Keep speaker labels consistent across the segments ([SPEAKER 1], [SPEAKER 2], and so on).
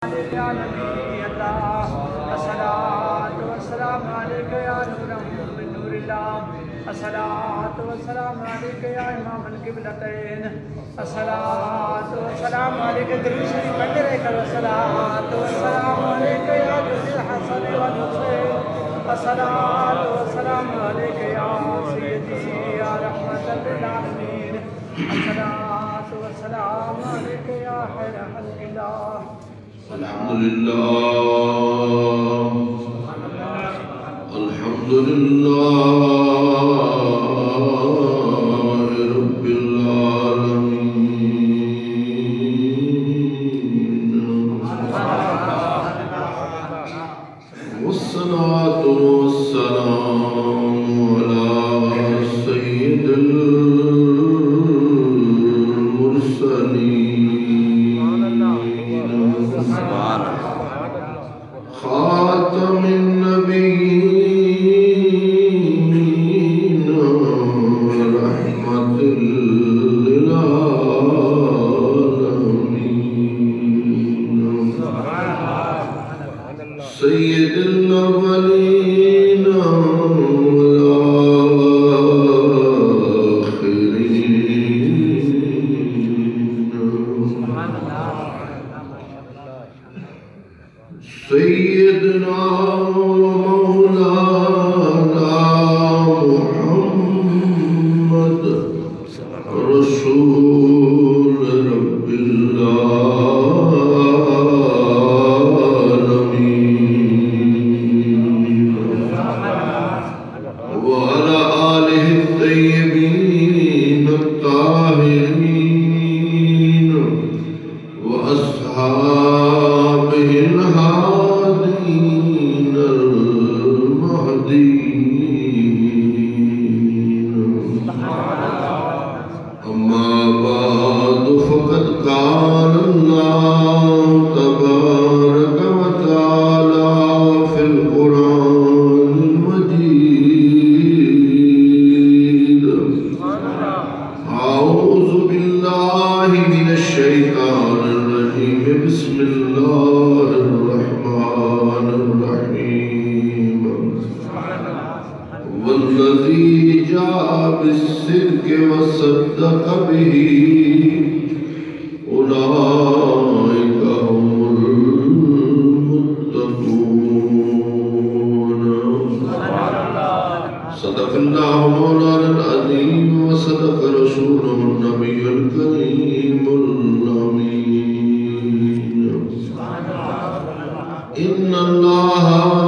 [SPEAKER 1] الصلاة والسلام عليك يا إمام القبلتين الصلاة والسلام عليك درود شریف پڑھتے رہے کرو الصلاة والسلام عليك يا جد الحسن والحسين الصلاة والسلام عليك يا سيدي يا رحمة للعالمين الصلاة والسلام عليك يا خير خلق الله
[SPEAKER 2] الحمد لله الحمد لله رب العالمين والصلاة والسلام على سيد المرسلين خاتم النبيين رحمة للعالمين سيد الأولين سيدنا ومولانا محمد رسول رب العالمين وعلى آله الطيبين الطاهرين وأصحابه الهادين المهديين أما بعد فقد قال الله تبارك وتعالى في القرآن المجيد أعوذ بالله من الشيطان الرجيم بسم الله الرحمن الرحيم والذي جاء بالصدق وصدق به أولئك هم المتقون صدق الله مولانا العظيم وصدق رسوله النبي الكريم الأمين إن الله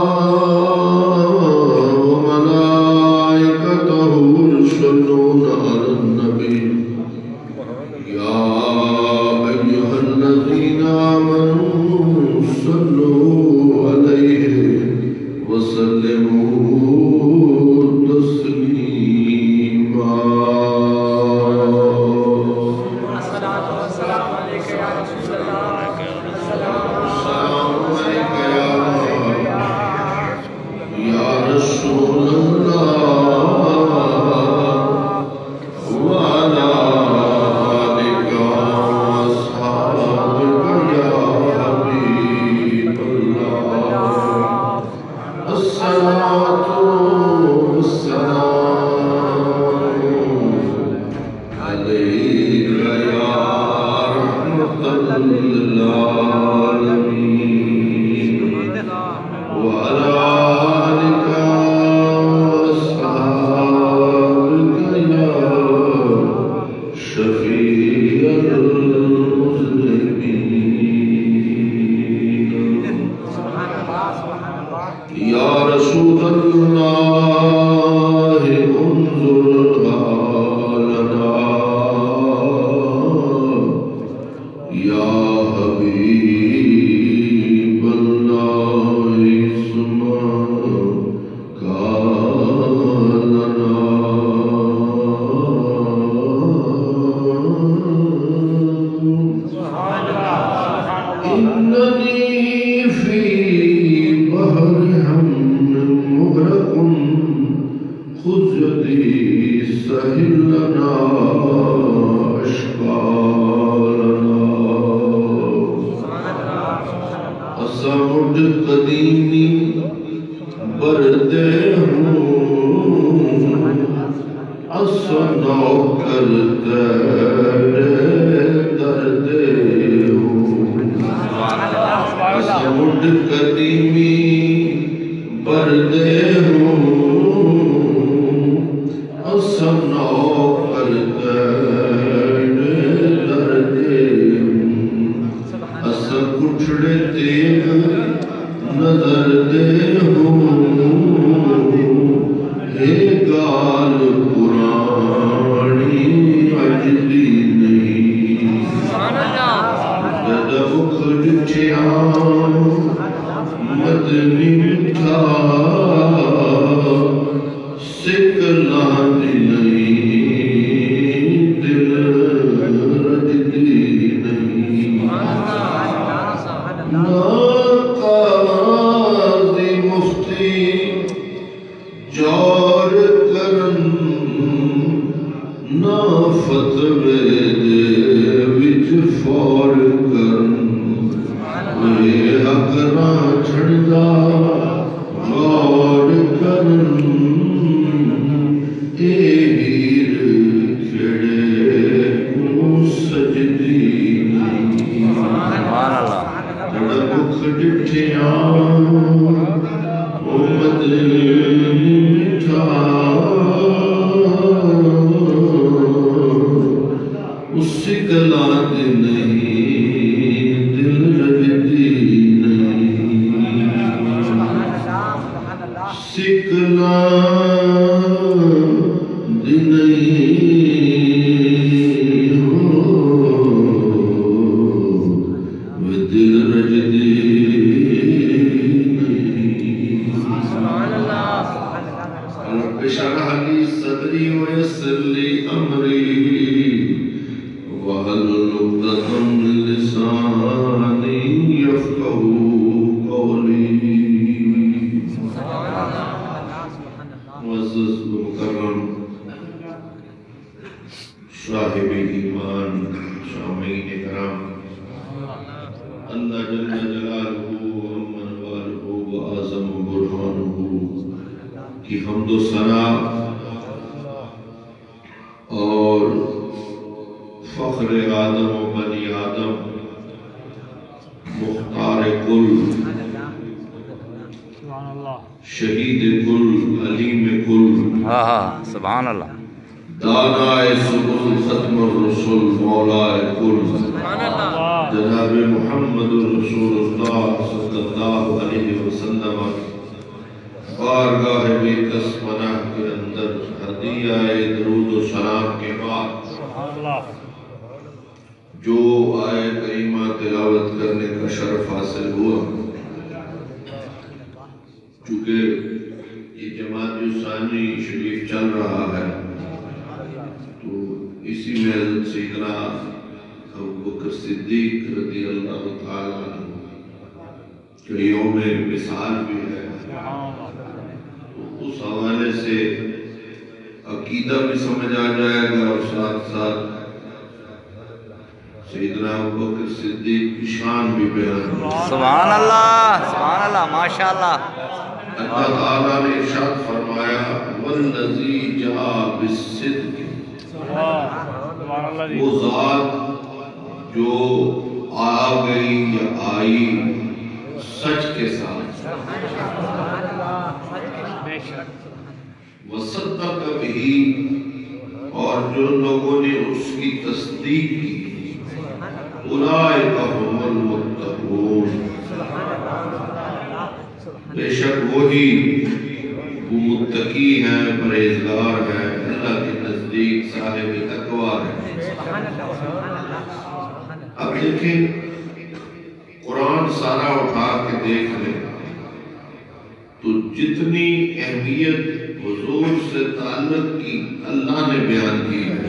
[SPEAKER 2] وملائكته يصلون على النبي يا أيها الذين آمنوا صلوا عليه وسلموا تسليما
[SPEAKER 1] الصلاة والسلام عليك يا رسول الله السلام عليك
[SPEAKER 2] يا رسول الله وعلى آلك وأصحابك يا حبيب الله الصلاة والسلام عليك يا رحمة للعالمين وعلى آلك وأصحابك يا شفيع المذنبين يا رسول الله انظر حالنا يا حبيب الله اسمع قالنا إنني في بحر هم مغرق خذ يدي سهل لنا أشقالنا اسمد قدیمی بردے ہوں اسنو کرتے دردے ہوں اسمد قدیمی بردے ہوں اسنو کرتے دردے ہوں اس کٹھڑے تیغ نظر دے ہوں اے گال پرانی عجلی نہیں جدہ اکھڑ چیام مدنی مٹھا سکلان نہیں دل رجلی نہیں نا قاضی مفتی جور کرن نا فتوے دے وچ فور کرن اے حقراں چھڑدا غور کرن اے ہیر کھڑے کو سجدی جڑا بکھ ڈٹھیاں او مدنی مٹھا اس گلا دے نہیں دل رجدی نہیں سکلا دے نہیں وہ دل رجدی رب اشرح لي صدري ويسر لي امري واحلل عقدة من لساني يفقهوا قولي معزز و مکرم صاحب ایمان سامعین کرام اللہ جل جلالہ ومن والہ وآزم برہانہ کی حمد و ثنا اور فخر آدم و بنی آدم مختار کل شہید کل علیم کل
[SPEAKER 3] سبحان اللہ
[SPEAKER 2] دانائے سبل ختم الرسل مولائے کل جناب محمد رسول اللہ صلی اللہ علیہ وسلم بارگاہ بیقس منع کے اندر ہدیہ درود و سلام کے بعد جو آئے کریمہ تلاوت کرنے کا شرف حاصل ہوا چونکہ یہ جماعت ثانی شریف چل رہا ہے تو اسی میں حضرت سیدنا ابوبکر صدیق رضی اللہ تعالیٰ عنہ کہ یوم مثال بھی ہے تو اس حوالے سے عقیدہ بھی سمجھ آ جائے گا اور ساتھ ساتھ سیدنا ابوبکر صدیق کی شان بھی بیان
[SPEAKER 3] سبحان اللہ ماشاءاللہ
[SPEAKER 2] اللہ تعالیٰ نے ارشاد فرمایا والذی جاء بالصدق وہ ذات جو آ گئی یا آئی سچ کے ساتھ وصدق بھی اور جو لوگوں نے اس کی تصدیق کی اولئک هم المتقون بے شک وہی وہ متقی ہیں پرہیزگار ہیں اللہ کے نزدیک صاحب تقوی ہیں اب دیکھیں قرآن سارا اٹھا کے دیکھ لیں تو جتنی اہمیت حضور سے تعلق کی اللہ نے بیان کی ہے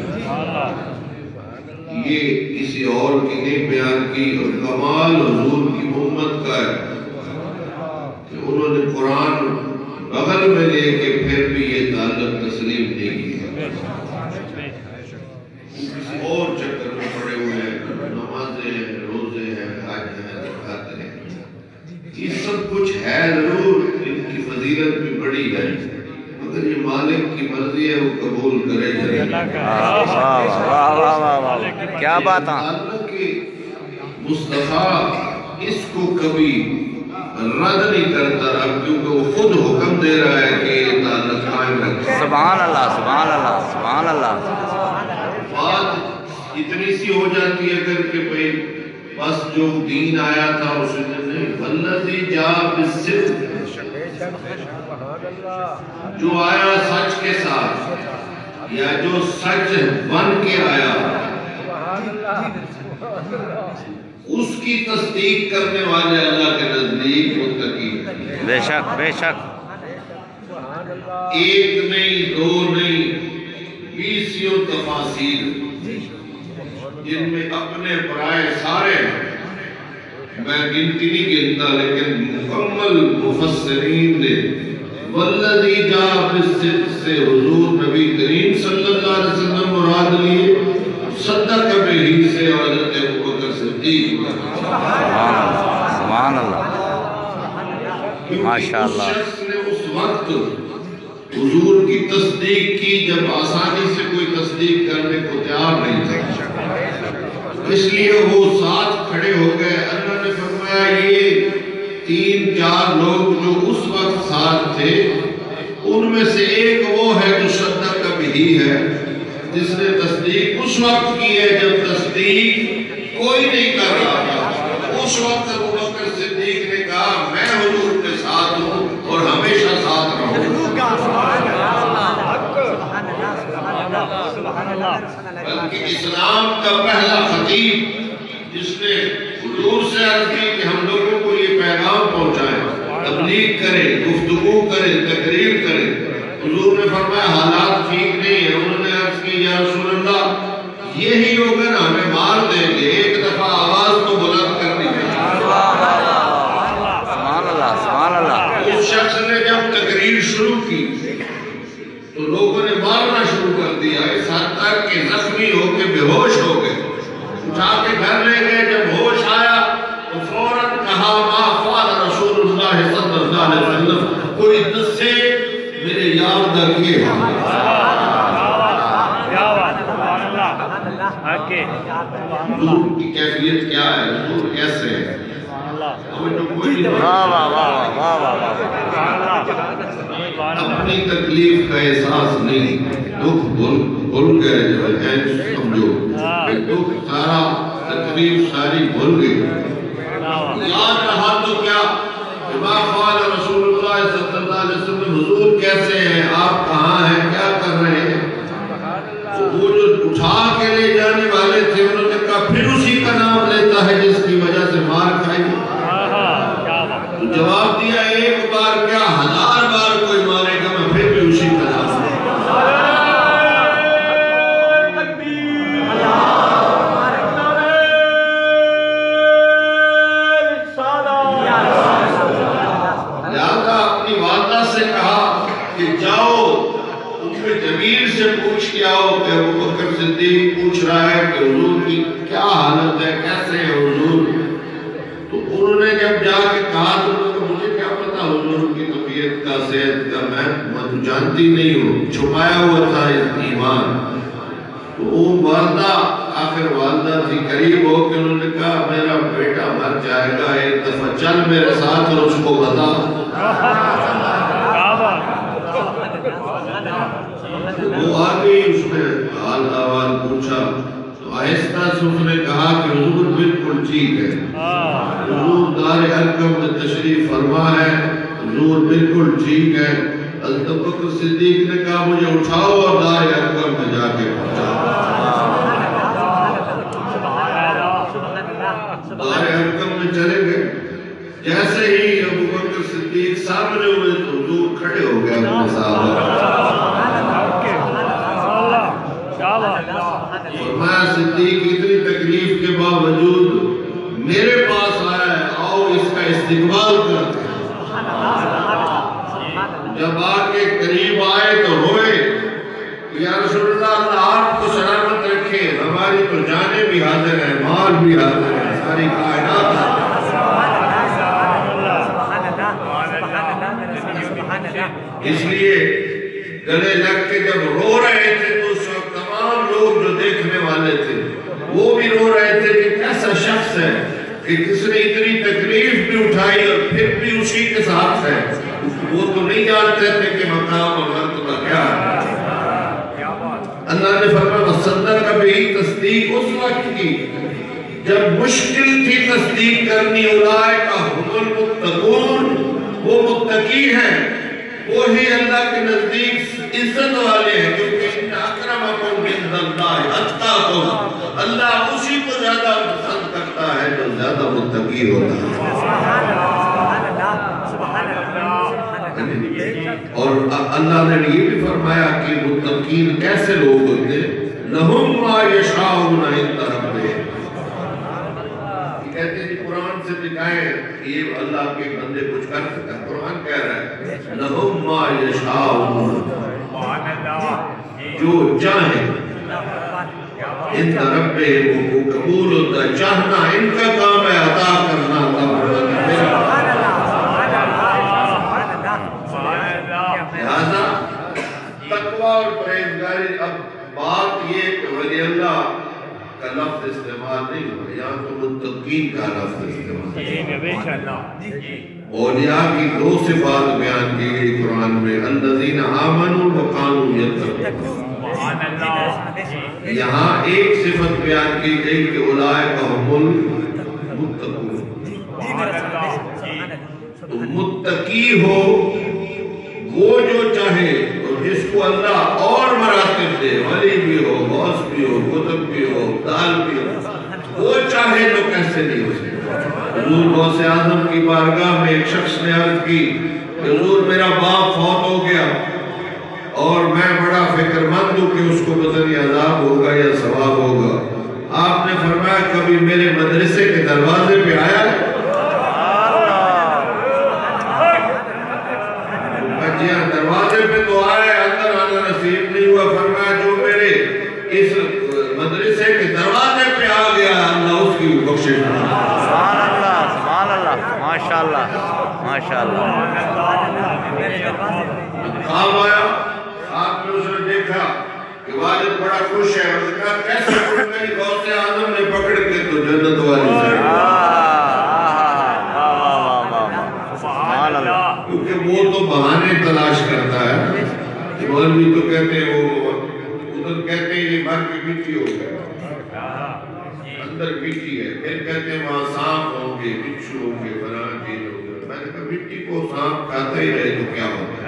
[SPEAKER 2] یہ کسی اور کی نہیں بیان کی اور کمال حضور کی امت کا ہے کہ انہوں نے قرآن بغل میں لے کے پھر بھی یہ تعلق تسلیم نہیں کیا کسی اور چکر میں پڑے ہوئے ہیں نمازیں ہیں روزے ہیں حج ہیں زکوٰۃ ہیں یہ سب کچھ ہے ضرور، ان کی فضیلت بھی بڑی ہے، مگر یہ مالک کی مرضی ہے، وہ قبول کرے جائے۔
[SPEAKER 3] کیا بات ہے
[SPEAKER 2] اللہ کے مصطفیٰ اس کو کبھی رد نہیں کرتا رہا، کیونکہ وہ خود حکم دے رہا ہے کہ یہ تعلق قائم رکھے۔
[SPEAKER 3] سبحان اللہ سبحان اللہ سبحان اللہ۔
[SPEAKER 2] بات اتنی سی ہو جاتی ہے اگر کہ بھئی بس جو دین آیا تھا اسے نہیں، والذی جاء بالصدق، جو آیا سچ کے ساتھ یا جو سچ بن کے آیا اس کی تصدیق کرنے والے اللہ کے نزدیک متقی ہیں۔
[SPEAKER 3] بے شک بے شک۔
[SPEAKER 2] ایک نہیں، دو نہیں، 20 تفاسیر جن میں اپنے پرائے سارے ہیں، میں گنتی نہیں گنتا لیکن مکمل مفسرین نے والذی جاء بالصدق سے حضور نبی کریم صلی اللہ علیہ وسلم مراد لیے، صدق بہی سے حضرت ابوبکر صدیق
[SPEAKER 3] سبحان اللہ ماشاء اللہ۔
[SPEAKER 2] اس شخص نے اس وقت حضور کی تصدیق کی جب آسانی سے کوئی تصدیق کرنے کو تیار نہیں تھا، اس لیے وہ ساتھ کھڑے ہو گئے۔ اللہ نے فرمایا یہ 3-4 لوگ جو اس وقت ساتھ تھے ان میں سے ایک وہ ہے جو صدق بہی ہے، جس نے تصدیق اس وقت کی ہے جب تصدیق کوئی نہیں کر رہا تھا۔ اس وقت ابوبکر صدیق نے کہا میں حضور کے ساتھ ہوں اور ہمیشہ ساتھ رہوں۔ بلکہ اسلام کا پہلا خطیب جس نے حضور سے عرض کی کہ ہم لوگوں کو یہ پیغام پہنچائیں، تبلیغ کریں، گفتگو کریں، تقریر کریں، حضور نے فرمایا حالات ٹھیک نہیں ہیں۔ انہوں نے عرض کی یا رسول اللہ یہی لوگ ہیں نا ہمیں مار دیں گے، ایک دفعہ آواز تو بلند کرنی ہے۔
[SPEAKER 3] سبحان اللہ سبحان اللہ۔
[SPEAKER 2] اس شخص نے جب تقریر شروع کی تو لوگوں نے مارنا شروع کر دیا، اس حد تک کہ زخمی ہو کے بے ہوش ہو گئے، اٹھا کے گھر لے گئے۔ جب ہوش آیا تو فوراً کہا ما فعل رسول اللہ صلی اللہ علیہ وسلم، کوئی دسے میرے یار در یہ حضور کی کیفیت کیا ہے، حضور کیسے ہے، اپنی تکلیف کا احساس نہیں، دکھ بھول گئے جو سمجھو، دکھ سارا تکلیف ساری بھول گئی، یاد رہا تو کیا ما فعل رسول اللہ صلی اللہ علیہ وسلم، حضور کیسے ہیں، آپ کہاں ہیں، کیا کر رہے ہیں۔ وہ جو اٹھا کے لے جانے والے تھے انہوں نے کہا پھر اسی کا نام لیتا ہے جس کی وجہ سے مار کھائی۔ تو جواب دیا ایک بار کیا 1000 بار کوئی مارے گا میں پھر بھی اسی کا نام لوں۔ لہذا اپنی والدہ سے کہا کہ جاؤ جمیل سے پوچھ کے آؤ کہ ابوبکر صدیق پوچھ رہا ہے کہ حضور کی کیا حالت ہے، کیسے ہے حضور۔ تو انہوں نے جب جا کے کہا تو مجھے کیا پتا حضور کی طبیعت کا، صحت کا، میں جانتی نہیں ہوں، چھپایا ہوا تھا ایمان۔ تو وہ والدہ آخر والدہ تھی، قریب ہو کہ انہوں نے کہا میرا بیٹا مر جائے گا، ایک دفعہ چل میرے ساتھ اور اس کو بتا۔ وہ آگئی، اس نے حال احوال پوچھا تو آہستہ سے اس نے کہا کہ حضور بالکل ٹھیک ہے، حضور دار ارقم میں تشریف فرما ہے، حضور بالکل ٹھیک ہے۔ حضرت ابوبکر صدیق نے کہا مجھے اٹھاؤ اور دار ارقم میں جا کے پہنچاؤ۔ دار ارقم میں چلے گئے، جیسے ہی ابوبکر صدیق سامنے ہوئے تو حضور کھڑے ہو گئے اپنے صحابہ۔ فرمایا صدیق اتنی تکلیف کے باوجود میرے پاس آیا ہے، آؤ اس کا استقبال کرتے ہیں۔ جب آگے قریب آئے تو روئے، یا رسول اللہ آپ کو سلامت رکھے، ہماری تو جانیں بھی حاضر ہیں، مال بھی حاضر ہیں، ساری کائنات ہے۔ اس لیے گلے لگ کے جب رو رہے تھے تو اس وقت تمام لوگ جو دیکھنے والے تھے وہ بھی رو رہے تھے کہ کیسا شخص ہے کہ کس نے اتنی تکلیف بھی اٹھائی اور پھر بھی اسی کے ساتھ ہے. وہ تو نہیں جانتے تھے کہ مقام اور مرتبہ کیا ہے. اللہ نے فرمایا وصدق کبھی تصدیق اس وقت کی جب مشکل تھی تصدیق کرنی. اولئک هم المتقون، وہ متقی ہیں، وہی اللہ کے نزدیک عزت والے ہیں، کیونکہ ان اکرمکم عند اللہ اتقاکم. اللہ اسی کو زیادہ پسند کرتا ہے جو زیادہ متقی ہوتا ہے. اور اللہ نے یہ بھی فرمایا کہ متقین کیسے لوگ ہوتے ہیں. لَهُمْ مَا يَشَاءُونَ عِندَ رَبِّهِمْ. کہتے ہیں جی قرآن سے دکھائیں یہ اللہ کے بندے کچھ کر سکتا ہے. قرآن کہہ رہا ہے لَهُمْ مَا يَشَاءُونَ، جو چاہیں عند ربِّهِمْ وہ قبول ہوتا ہے. چاہنا ان کا کام ہے، عطا کرنا اللہ لہذا تقوی اور پرہیزگاری. اب بات یہ کہ ولی اللہ کا لفظ استعمال نہیں ہوا، یہاں تو متقین کا لفظ استعمال. اولیاء کی دو صفات بیان کی گئی قرآن میں، الذین آمنوا وکانوا یتقون. یہاں ایک صفت بیان کی گئی کہ اولئک هم المتقون. تو متقی ہو وہ جو چاہے اور جس کو اللہ اور مراتب دے، ولی بھی ہو، غوث بھی ہو، قطب بھی ہو، دال بھی ہو، وہ چاہے تو کیسے نہیں ہو سکتا. حضور غوث اعظم کی بارگاہ میں ایک شخص نے عرض کی کہ حضور میرا باپ فوت ہو گیا اور میں بڑا فکر مند ہوں کہ اس کو پتہ نہیں عذاب ہوگا یا ثواب ہوگا. آپ نے فرمایا کبھی میرے مدرسے کے دروازے پہ آیا؟ دروازے پہ تو آئے، اندر آنا نصیب نہیں ہوا. فرمایا جو میرے اس مدرسے کے دروازے پہ آ گیا اللہ اس کی بخشش.
[SPEAKER 3] سبحان اللہ، سبحان اللہ، ماشاءاللہ ماشاءاللہ.
[SPEAKER 2] خواب آیا، آپ نے اسے دیکھا کہ والد بڑا خوش ہے. اس نے کہا کیسے خوش؟ میری غوث اعظم نے پکڑ کے تو جنت والی سے. کیونکہ وہ تو بہانے تلاش کرتا ہے. مولوی تو کہتے ہیں وہ ادھر کہتے ہیں یہ بھر کے مٹی ہو گیا، اندر مٹی ہے. پھر کہتے ہیں وہاں سانپ ہوں گے، بچھو ہوں گے، فلاں چیز ہوں گے. میں نے کہا مٹی کو سانپ کھاتا ہی رہے تو کیا ہوگا.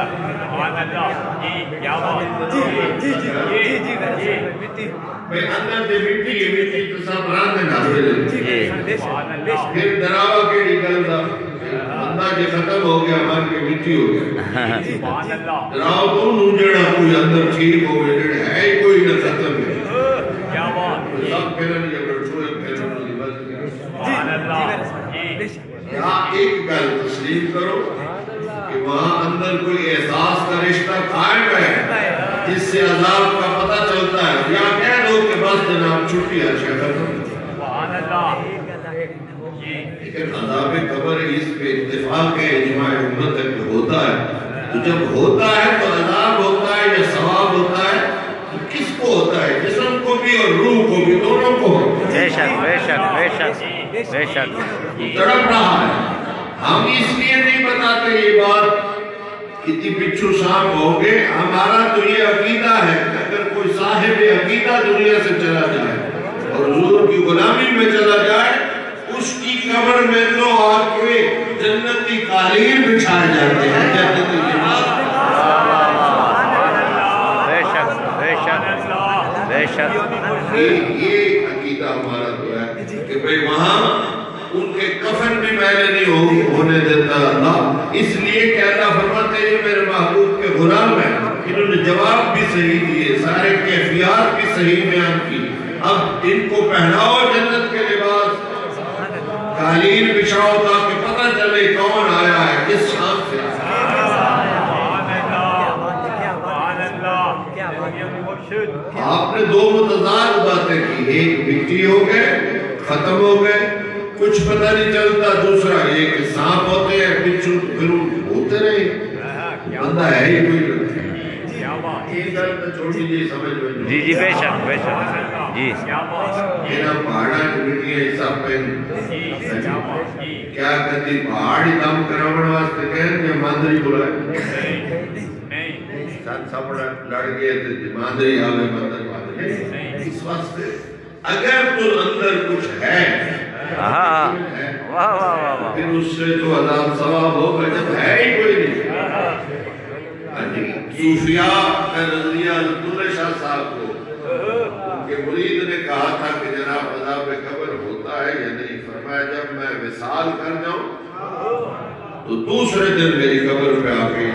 [SPEAKER 2] اندر سے مٹی ہے، مٹی تو سب رات میں ڈھالتے رہتے. پھر ڈراوا کے نکلتا بندہ جے ختم ہو گیا، مر کے مٹی ہو گیا. راو تو نوجڑا کوئی اندر ٹھیک ہو گئے جڑے ہے ہی کوئی نہ ختم ہے. سب پھرن یا بڑھوئے پھرن والی بات کیا. یہاں ایک گل تسلیم کرو کہ وہاں اندر کوئی احساس کا رشتہ قائم ہے جس سے عذاب کا پتہ چلتا ہے. یا کہہ دو کہ بس جناب چھٹی ہے شکر. لیکن عذاب قبر اس پہ اتفاق ہے اجماع امت تک ہوتا ہے. تو جب ہوتا ہے تو عذاب ہوتا ہے یا ثواب ہوتا ہے تو کس کو ہوتا ہے؟ جسم کو بھی اور روح کو بھی، دونوں کو.
[SPEAKER 3] بے شک بے شک بے شک بے شک.
[SPEAKER 2] تڑپ رہا ہے. ہم اس لیے نہیں بتاتے یہ بات کتنی بچھو سانپ ہوں گے. ہمارا تو یہ عقیدہ ہے کہ اگر کوئی صاحب عقیدہ دنیا سے چلا جائے اور حضور کی غلامی میں چلا جائے، اس کی قبر میں تو آپ کے جنتی قالین بچھائے جاتے ہیں. جنتی لباس.
[SPEAKER 3] بے شک بے شک بے شک.
[SPEAKER 2] یہ عقیدہ ہمارا تو ہے کہ بھئی وہاں ان کے کفن بھی میلے نہیں ہونے دیتا اللہ. اس لیے کہ اللہ فرماتے ہیں یہ میرے محبوب کے غلام ہیں. انہوں نے جواب بھی صحیح دیے، سارے کیفیات بھی صحیح بیان کی. اب ان کو پہناؤ جنت کے لباس، قالین بچھاؤ تاکہ پتہ چلے کون آیا ہے، کس شان سے آیا. آپ نے دو متضاد باتیں کی. ایک مٹی ہو گئے، ختم ہو گئے، کچھ پتہ نہیں چلتا. دوسرا یہ کہ سانپ ہوتے ہیں، بچھو پھر ہوتے رہے. بندہ ہے ہی کوئی نہیں۔ یہ گل تو چھوٹی جی سمجھ میں
[SPEAKER 3] جی جی بے شک جی
[SPEAKER 2] یہ پہاڑا مٹی حصہ پہن کیا کہتی پہاڑی دم کراؤن واسطے کہیں کہ ماندری بلائے ساتھ ساپڑا لڑ گئے تھے ماندری آوے ماندری اس واسطے اگر تو اندر کچھ ہے پھر اس سے تو عذاب ثواب ہوگا جب ہے ہی کوئی نہیں۔ صوفیاء کا نظریہ عبداللہ شاہ صاحب کو ان کے مرید نے کہا تھا کہ جناب عذاب قبر ہوتا ہے یا نہیں، فرمایا جب میں وصال کر جاؤں تو دوسرے دن میری قبر پہ آ گئی۔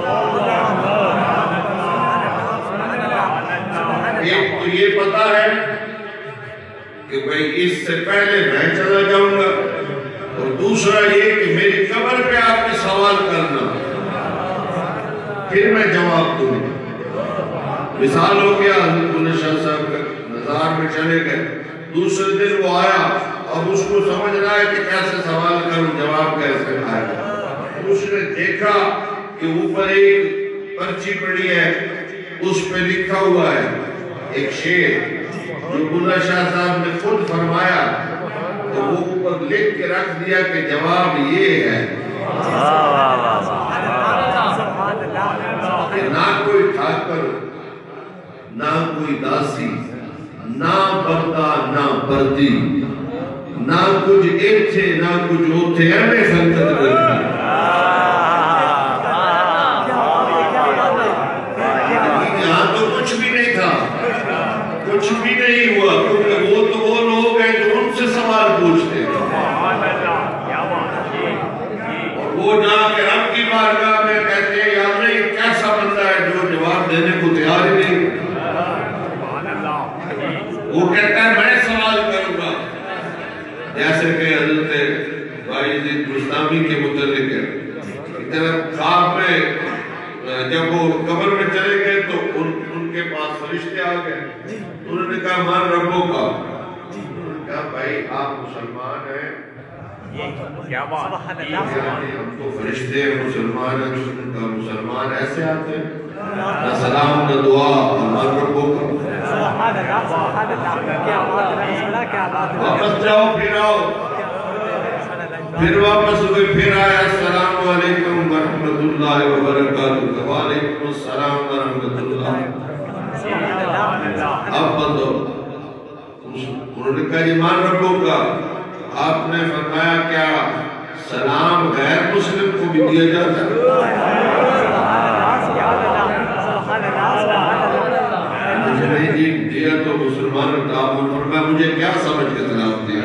[SPEAKER 2] ایک تو یہ پتا ہے کہ بھئی اس سے پہلے میں چلا جاؤں گا، اور دوسرا یہ کہ میری قبر پہ آپ کے سوال کرنا پھر میں جواب دوں۔ مثال ہو گیا حضرت علی شاہ صاحب کا نظار میں چلے گئے، دوسرے دن وہ آیا اب اس کو سمجھ رہا ہے کہ کیسے سوال کروں، جواب کیسے آئے۔ اس نے دیکھا کہ اوپر ایک پرچی پڑی ہے، اس پہ لکھا ہوا ہے ایک شعر جو بلّہ شاہ صاحب نے خود فرمایا، تو وہ اوپر لکھ کے رکھ دیا کہ جواب یہ ہے کہ نہ کوئی ٹھاکر نہ کوئی داسی نہ بردہ نہ بردی نہ کچھ ایتھے نہ کچھ اوتھے ایمیں خلقت کرتی۔ یہاں تو کچھ بھی نہیں تھا، کچھ بھی نہیں ہوا، کیونکہ وہ تو وہ لوگ ہیں جو ان سے سوال پوچھتے ہیں، اور وہ جا کے رب کی بارگاہ میں کہتے ہیں یا اللہ یہ کیسا بندہ ہے جو جواب دینے کو تیار ہی نہیں۔ وہ کہتا ہے میں سوال کروں گا، جیسے کہ حضرت باعزید بستامی کے متعلق ہے، خواب میں جب وہ قبر میں چلے گئے تو ان کے پاس فرشتے آ گئے، انہوں نے کہا مان ربوں کا، کہا بھائی آپ مسلمان ہیں، ہم تو فرشتے ہیں مسلمان ہیں، کہا مسلمان ایسے آتے ہیں نہ سلام نہ دعا، مان ربوں کا، واپس جاؤ پھر آؤ، پھر واپس ہوئے پھر آیا السلام علیکم ورحمت اللہ وبرکاتہ، وعلیکم السلام ورحمت اللہ، اب بند ہو۔ انہوں نے کہا جی مان ربوں کا، آپ نے فرمایا کیا سلام غیر مسلم کو بھی دیا جاتا ہے؟ نہیں جی دیا تو مسلمان تھا، آپ نے فرمایا مجھے کیا سمجھ کے سلام دیا؟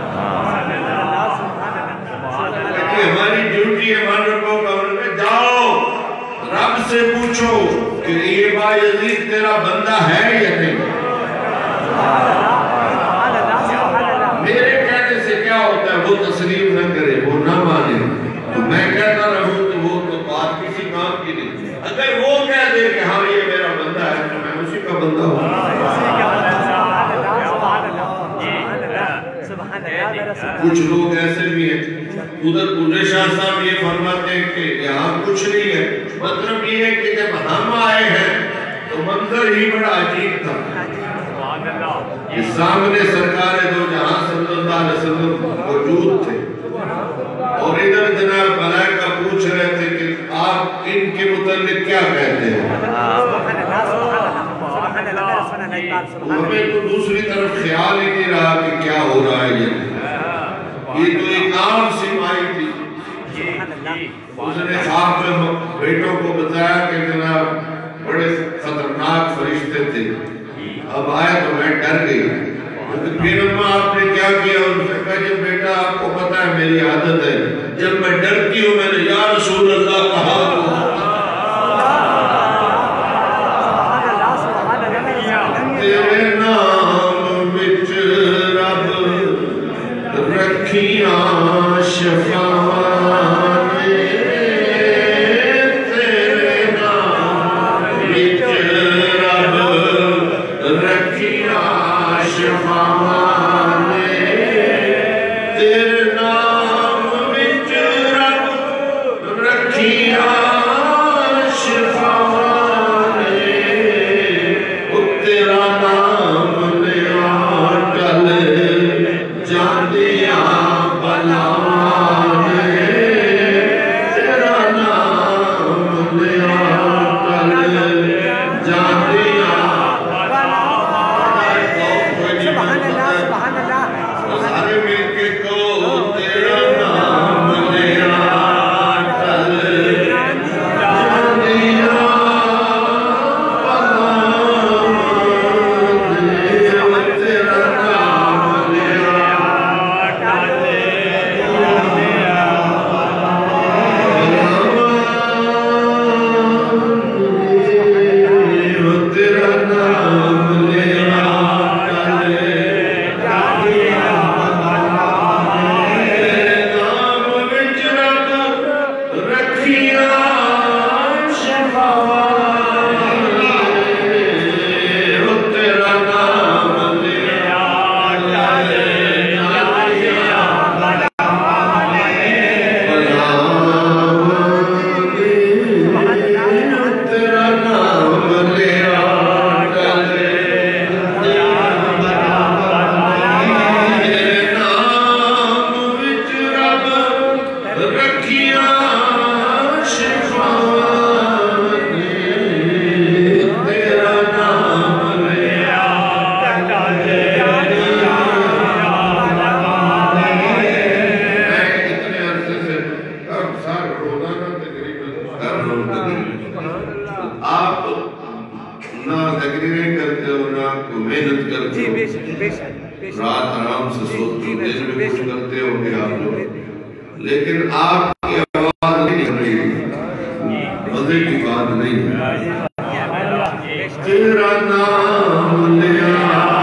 [SPEAKER 2] ہماری ڈیوٹی ہے مان ربوں کا، انہوں نے جاؤ رب سے پوچھو کہ یہ باعزید تیرا بندہ ہے یا نہیں۔ میرے کہنے سے کیا ہوتا ہے، وہ تسلیم نہ کرے، وہ نہ مانے، تو میں کہتا رہوں تو وہ تو بات کسی کام کی نہیں۔ اگر وہ کہہ دے کہ ہاں یہ میرا بندہ ہے تو میں اسی کا بندہ ہوں۔ کچھ لوگ ایسے بھی ہیں، ادھر بلّہ شاہ صاحب یہ فرماتے ہیں کہ یہاں کچھ نہیں ہے، مطلب یہ ہے کہ جب ہم آئے ہیں تو منظر ہی بڑا عجیب تھا، اس سامنے سرکار دو جہاں صلی اللہ علیہ وسلم موجود تھے، اور ادھر جناب ملائکہ پوچھ رہے تھے کہ آپ ان کے متعلق کیا کہتے ہیں؟ ہمیں تو دوسری طرف خیال ہی نہیں رہا کہ کیا ہو رہا ہے یہ تو ایک عام سی مائی تھی۔ اس نے خواب میں بیٹوں کو بتایا کہ جناب بڑے خطرناک فرشتے تھے، اب آئے تو میں ڈر گئی، پھر اماں آپ نے کیا کیا؟ ان سے کہا جب بیٹا آپ کو پتا ہے میری عادت ہے، جب میں ڈرتی ہوں میں نے یا رسول اللہ کہا تیرے نام بچ رب رکھیاں شفانے، تیرے نام بچ رب رکھیاں شفانے، تیرے نام بچ رکھیا شفا تیرا نام لیا اتنے عرصے سے اب سار روزانہ آپ نہ تقریریں کرتے ہو نہ کو محنت کرتے ہو رات آرام سے سوتے ہو دن میں کچھ کرتے ہو کہ آپ لوگ لیکن آپ کی آواز نہیں کر رہی مزے کی بات نہیں ہے تیرا نام لیا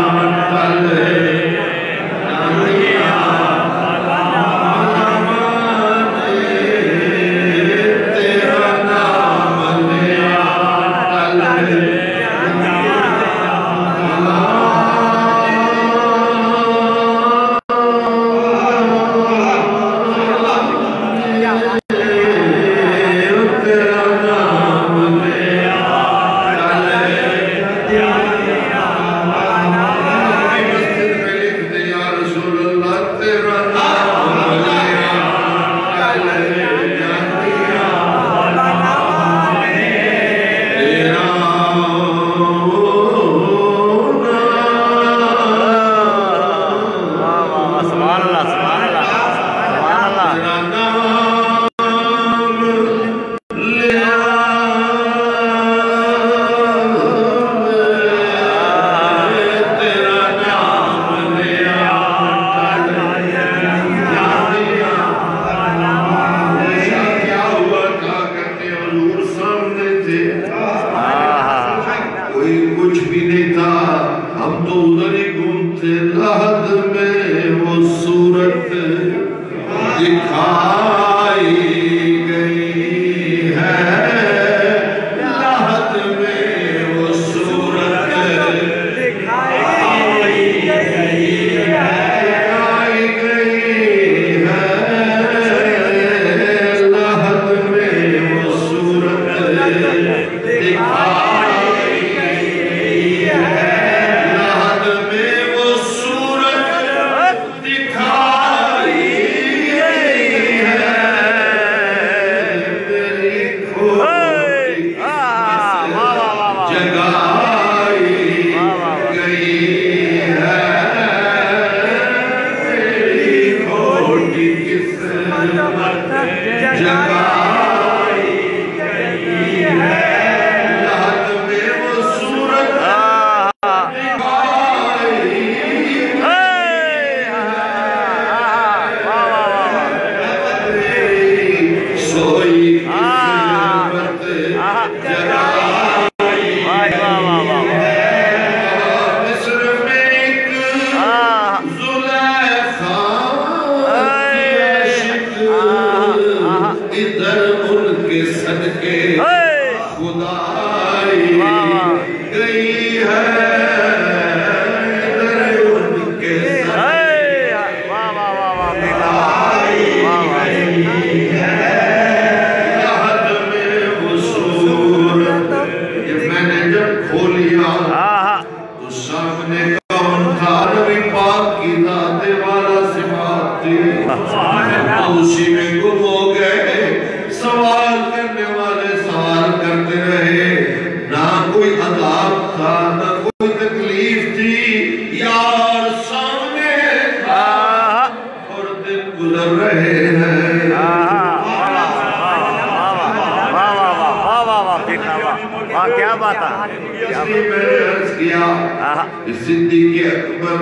[SPEAKER 2] صدیق اکبر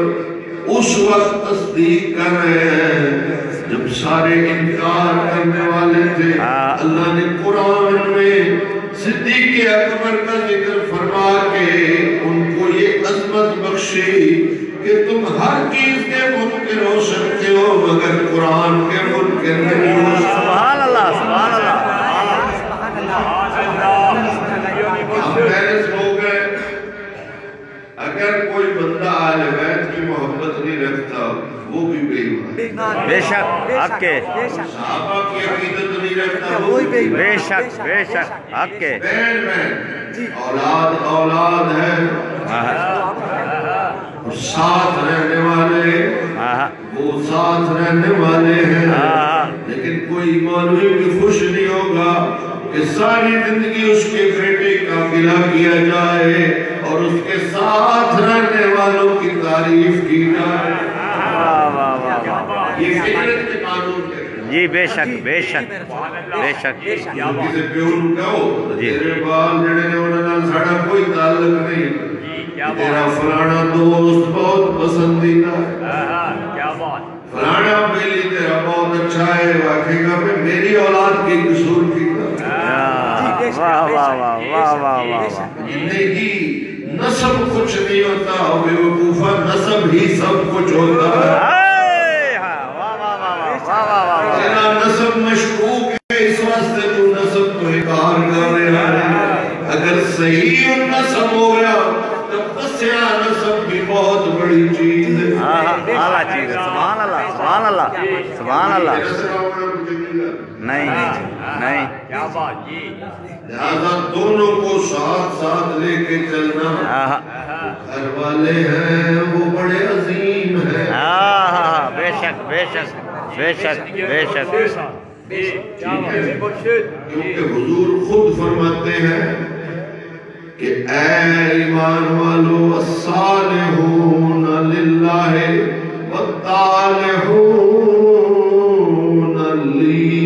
[SPEAKER 2] اس وقت تصدیق کر رہے ہیں جب سارے انکار کرنے والے تھے اللہ نے قرآن میں صدیق اکبر کا ذکر فرما کے ان کو یہ عظمت بخشی کہ تم ہر چیز کے منکر ہو سکتے ہو مگر قرآن کے منکر نہیں ہو سکتے.
[SPEAKER 3] سبحان اللہ سبحان اللہ.
[SPEAKER 2] ہم پیرس ہو گئے. اگر کوئی بندہ اہل بیت کی محبت نہیں رکھتا وہ بھی بے ایمان.
[SPEAKER 3] بے شک حق کے.
[SPEAKER 2] صحابہ کی عقیدت نہیں رکھتا وہ بھی
[SPEAKER 3] بے شک بے شک حق کے.
[SPEAKER 2] بہن میں اولاد اولاد ہے اور ساتھ رہنے والے وہ ساتھ رہنے والے ہیں لیکن لیکن کوئی مولوی بھی خوش نہیں ہوگا کہ ساری زندگی اس کے بیٹے کا گلہ کیا جائے اور اس کے ساتھ رہنے والوں کی تعریف کی جائے. یہ فطرت کے قانون ہے.
[SPEAKER 3] جی بے شک بے شک بے شک.
[SPEAKER 2] کسی پیو نو کہو تیرے بال جڑے نے انہاں نال ساڈا کوئی تعلق نہیں, تیرا فلانا دوست بہت پسندیدہ ہے, فلانا بیلی تیرا بہت اچھا ہے, واقعی گا میں میری اولاد کی قصور کی
[SPEAKER 3] واہ واہ واہ واہ واہ واہ.
[SPEAKER 2] زندگی نسب کچھ نہیں ہوتا, بے وقوفہ نسب ہی سب کچھ ہوتا ہے. تیرا نسب مشکوک ہے, اس واسطے تو نسب کو انکار کر رہا ہے. اگر صحیح نسب ہو گیا تو پسیا نسب بھی بہت بڑی چیز ہے.
[SPEAKER 3] اعلیٰ چیز ہے. سبحان اللہ سبحان اللہ سبحان اللہ. نہیں نہیں.
[SPEAKER 2] لہذا دونوں کو ساتھ ساتھ لے کے چلنا. گھر والے ہیں وہ بڑے عظیم ہیں.
[SPEAKER 3] بے شک بے شک بے شک بے شک.
[SPEAKER 2] کیونکہ حضور خود فرماتے ہیں کہ اے ایمان والو الصالحون للہ والطالحون لی.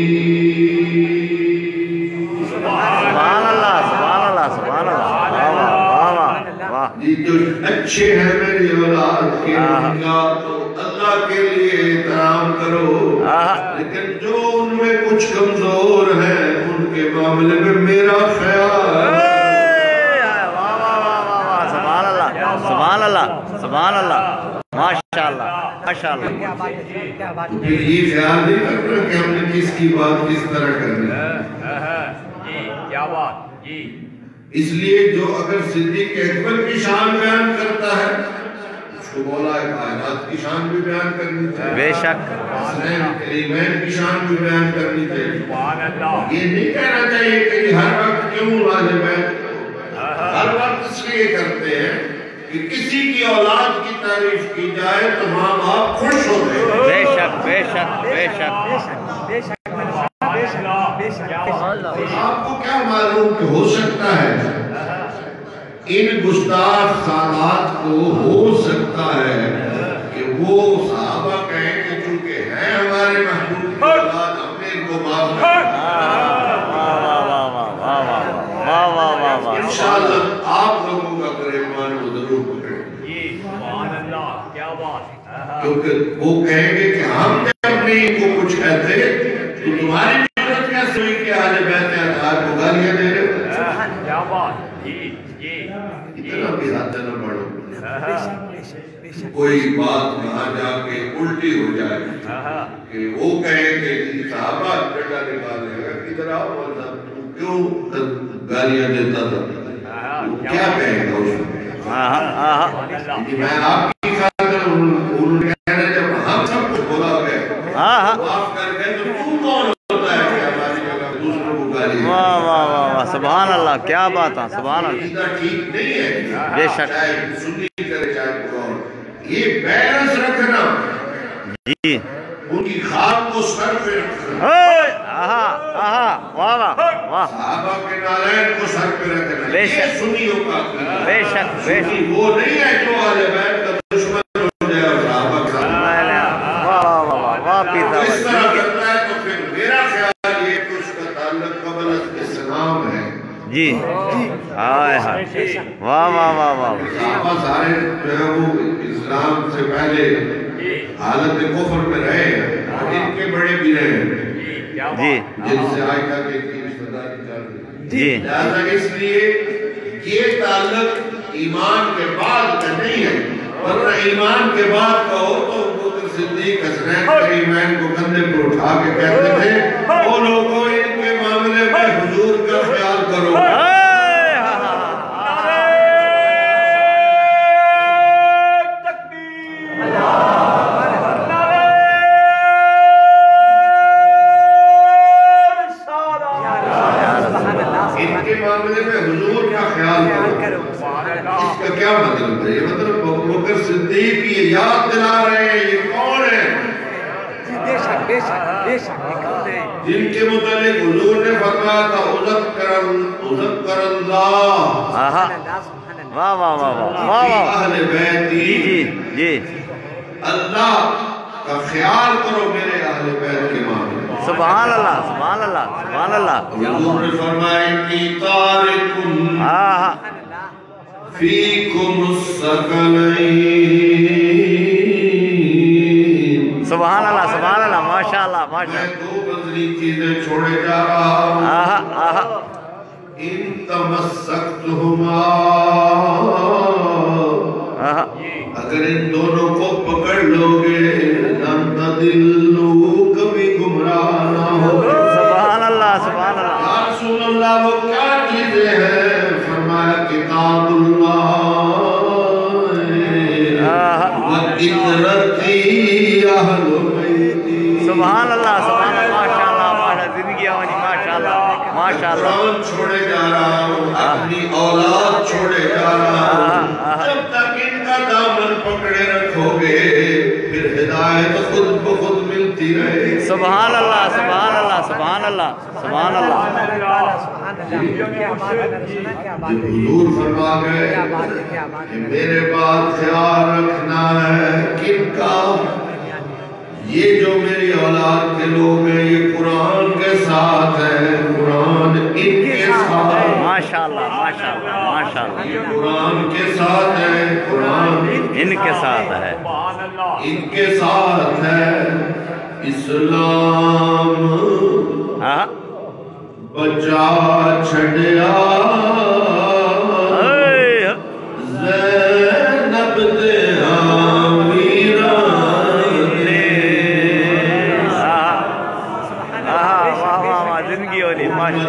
[SPEAKER 3] سبحان اللہ سبحان اللہ سبحان اللہ.
[SPEAKER 2] جو اچھے ہیں میری اولاد کے ان کا تو اللہ کے لیے احترام کرو, لیکن جو ان میں کچھ کمزور ہیں ان کے معاملے میں میرا خیال.
[SPEAKER 3] سبحان اللہ سبحان اللہ سبحان اللہ. ماشاء اللہ ماشاء اللہ.
[SPEAKER 2] پھر یہ خیال نہیں کرنا کہ ہم نے کس کی بات کس طرح کرنی ہے.
[SPEAKER 3] کیا بات. جی
[SPEAKER 2] اس لیے جو اگر صدیق اکبر کی شان بیان کرتا ہے اس کو مولا کائنات کی شان بھی بیان کرنی چاہیے.
[SPEAKER 3] بے شک.
[SPEAKER 2] حسنین کریمین کی شان بھی بیان کرنی چاہیے. یہ نہیں کہنا چاہیے کہ ہر وقت کیوں واجب ہے. ہر وقت اس لیے کرتے ہیں کہ کسی کی اولاد کی تعریف کی جائے تو ماں باپ خوش ہوتے ہیں.
[SPEAKER 3] بے شک بے شک بے شک.
[SPEAKER 2] آپ کو کیا معلوم کہ ہو سکتا ہے ان گستاخ سادات کو ہو سکتا ہے کہ وہ صحابہ کہیں کہ چونکہ ہیں ہمارے محبوب کی اولاد ہم نے ان کو معاف کر دیا. انشاءاللہ آپ لوگوں کا ایمان وہ ضرور پکڑیں. کیونکہ وہ کہیں گے کہ ہم نے اپنے کو کچھ کہتے تو تمہاری ضرورت کیسے ہوئی کہ آج بیت اطہار کو گالیاں دے رہے ہو. اتنا بھی حد نہ بڑھو. کوئی بات کہاں جا کے الٹی ہو جائے کہ وہ کہیں کہ صحابہ ڈنڈا نکال لے گا ادھر آؤ ورنہ تو کیوں گالیاں دیتا تھا, کیا کہے گا اس میں. میں آپ کی خاطر انہوں نے کہنا جب ہم سب کچھ بولا گئے معاف کر گئے تو تو کون ہوتا ہے کہ ہماری جگہ دوسروں کو گالی.
[SPEAKER 3] واہ واہ واہ سبحان اللہ. کیا بات ہے سبحان اللہ.
[SPEAKER 2] ٹھیک نہیں ہے.
[SPEAKER 3] بے شک.
[SPEAKER 2] چاہے سنی کرے چاہے قرآن, یہ بیلنس رکھنا.
[SPEAKER 3] جی
[SPEAKER 2] ان کی خواب کو سر پہ رکھنا.
[SPEAKER 3] واہ واہ واہ.
[SPEAKER 2] صحابہ کے نالین کو سر پہ رکھنا.
[SPEAKER 3] بے شک.
[SPEAKER 2] یہ سنیوں کا
[SPEAKER 3] بے شک بے شک.
[SPEAKER 2] وہ نہیں ہے جو اہل بیت کا دشمن ہو جائے اور صحابہ کا.
[SPEAKER 3] واہ واہ واہ پیتا.
[SPEAKER 2] اس طرح کرتا ہے تو پھر میرا خیال یہ کہ اس کا تعلق قبل اسلام ہے.
[SPEAKER 3] جی ہائے ہائے. واہ واہ واہ واہ.
[SPEAKER 2] صحابہ سارے جو ہے وہ اسلام سے پہلے حالت کفر میں رہے ہیں, ان کے بڑے بھی رہے ہیں
[SPEAKER 3] جی
[SPEAKER 2] جن سے عائشہ کے رشتہ داری چل رہی.
[SPEAKER 3] جی
[SPEAKER 2] لہذا اس لیے یہ تعلق ایمان کے بعد کا نہیں ہے, ورنہ ایمان کے بعد کا ہو تو ابوبکر صدیق حسنین کریمین کو کندھے پر اٹھا کے کہتے تھے وہ لوگوں ان کے معاملے میں حضور کا خیال کرو. معاملے میں حضور کا خیال کرو. اس کا کیا مطلب ہے؟ یہ مطلب ابوبکر صدیق یہ یاد دلا رہے ہیں یہ کون ہے.
[SPEAKER 1] بے شک بے شک بے شک.
[SPEAKER 2] جن کے متعلق حضور نے فرمایا تھا اذکر اللہ
[SPEAKER 3] واہ واہ واہ واہ
[SPEAKER 2] اہل بیتی،
[SPEAKER 3] جی جی
[SPEAKER 2] اللہ کا خیال کرو میرے اہل بیت کے معنی۔
[SPEAKER 3] سبحان اللہ سبحان اللہ سبحان اللہ
[SPEAKER 2] حضور نے فرمایا انی تارک فیکم الثقلین،
[SPEAKER 3] سبحان اللہ سبحان اللہ ماشاء اللہ ماشاء
[SPEAKER 2] میں دو بدلی چیزیں چھوڑے جا رہا ہوں،
[SPEAKER 3] اللہ
[SPEAKER 2] ان تمسکتہما، اگر ان دونوں کو پکڑ لو گے لن تضلوا، کبھی گمراہ نہ ہو۔
[SPEAKER 3] سبحان اللہ سبحان اللہ
[SPEAKER 2] یا رسول اللہ وہ کیا چیزیں ہیں؟ فرمایا کتاب اللہ وَإِتْرَتِي أَهْلُ بَيْتِي،
[SPEAKER 3] سبحان اللہ سبحان اللہ ماشاء اللہ ماشاء زندگی آوانی ماشاء اللہ ماشاء اللہ
[SPEAKER 2] قرآن چھوڑے جا رہا ہوں، اپنی اولاد چھوڑے جا رہا ہوں، جب تک ان کا دامن پکڑے رکھو گے پھر ہدایت خود بخود ملتی رہے۔
[SPEAKER 3] سبحان اللہ سبحان اللہ سبحان اللہ سبحان اللہ
[SPEAKER 2] جب حضور فرما گئے کہ میرے بعد خیال رکھنا ہے کن کا، یہ جو میری اولاد کے لوگ ہیں یہ قرآن کے ساتھ ہے، قرآن ان کے ساتھ ہے،
[SPEAKER 3] ماشاء اللہ ماشاء اللہ ماشاء اللہ
[SPEAKER 2] یہ قرآن کے ساتھ ہے، قرآن
[SPEAKER 3] ان کے ساتھ ہے
[SPEAKER 2] ان کے ساتھ ہے۔ اسلام بچا چھڑیا زینب دے
[SPEAKER 3] زندگی ہولی ماشاء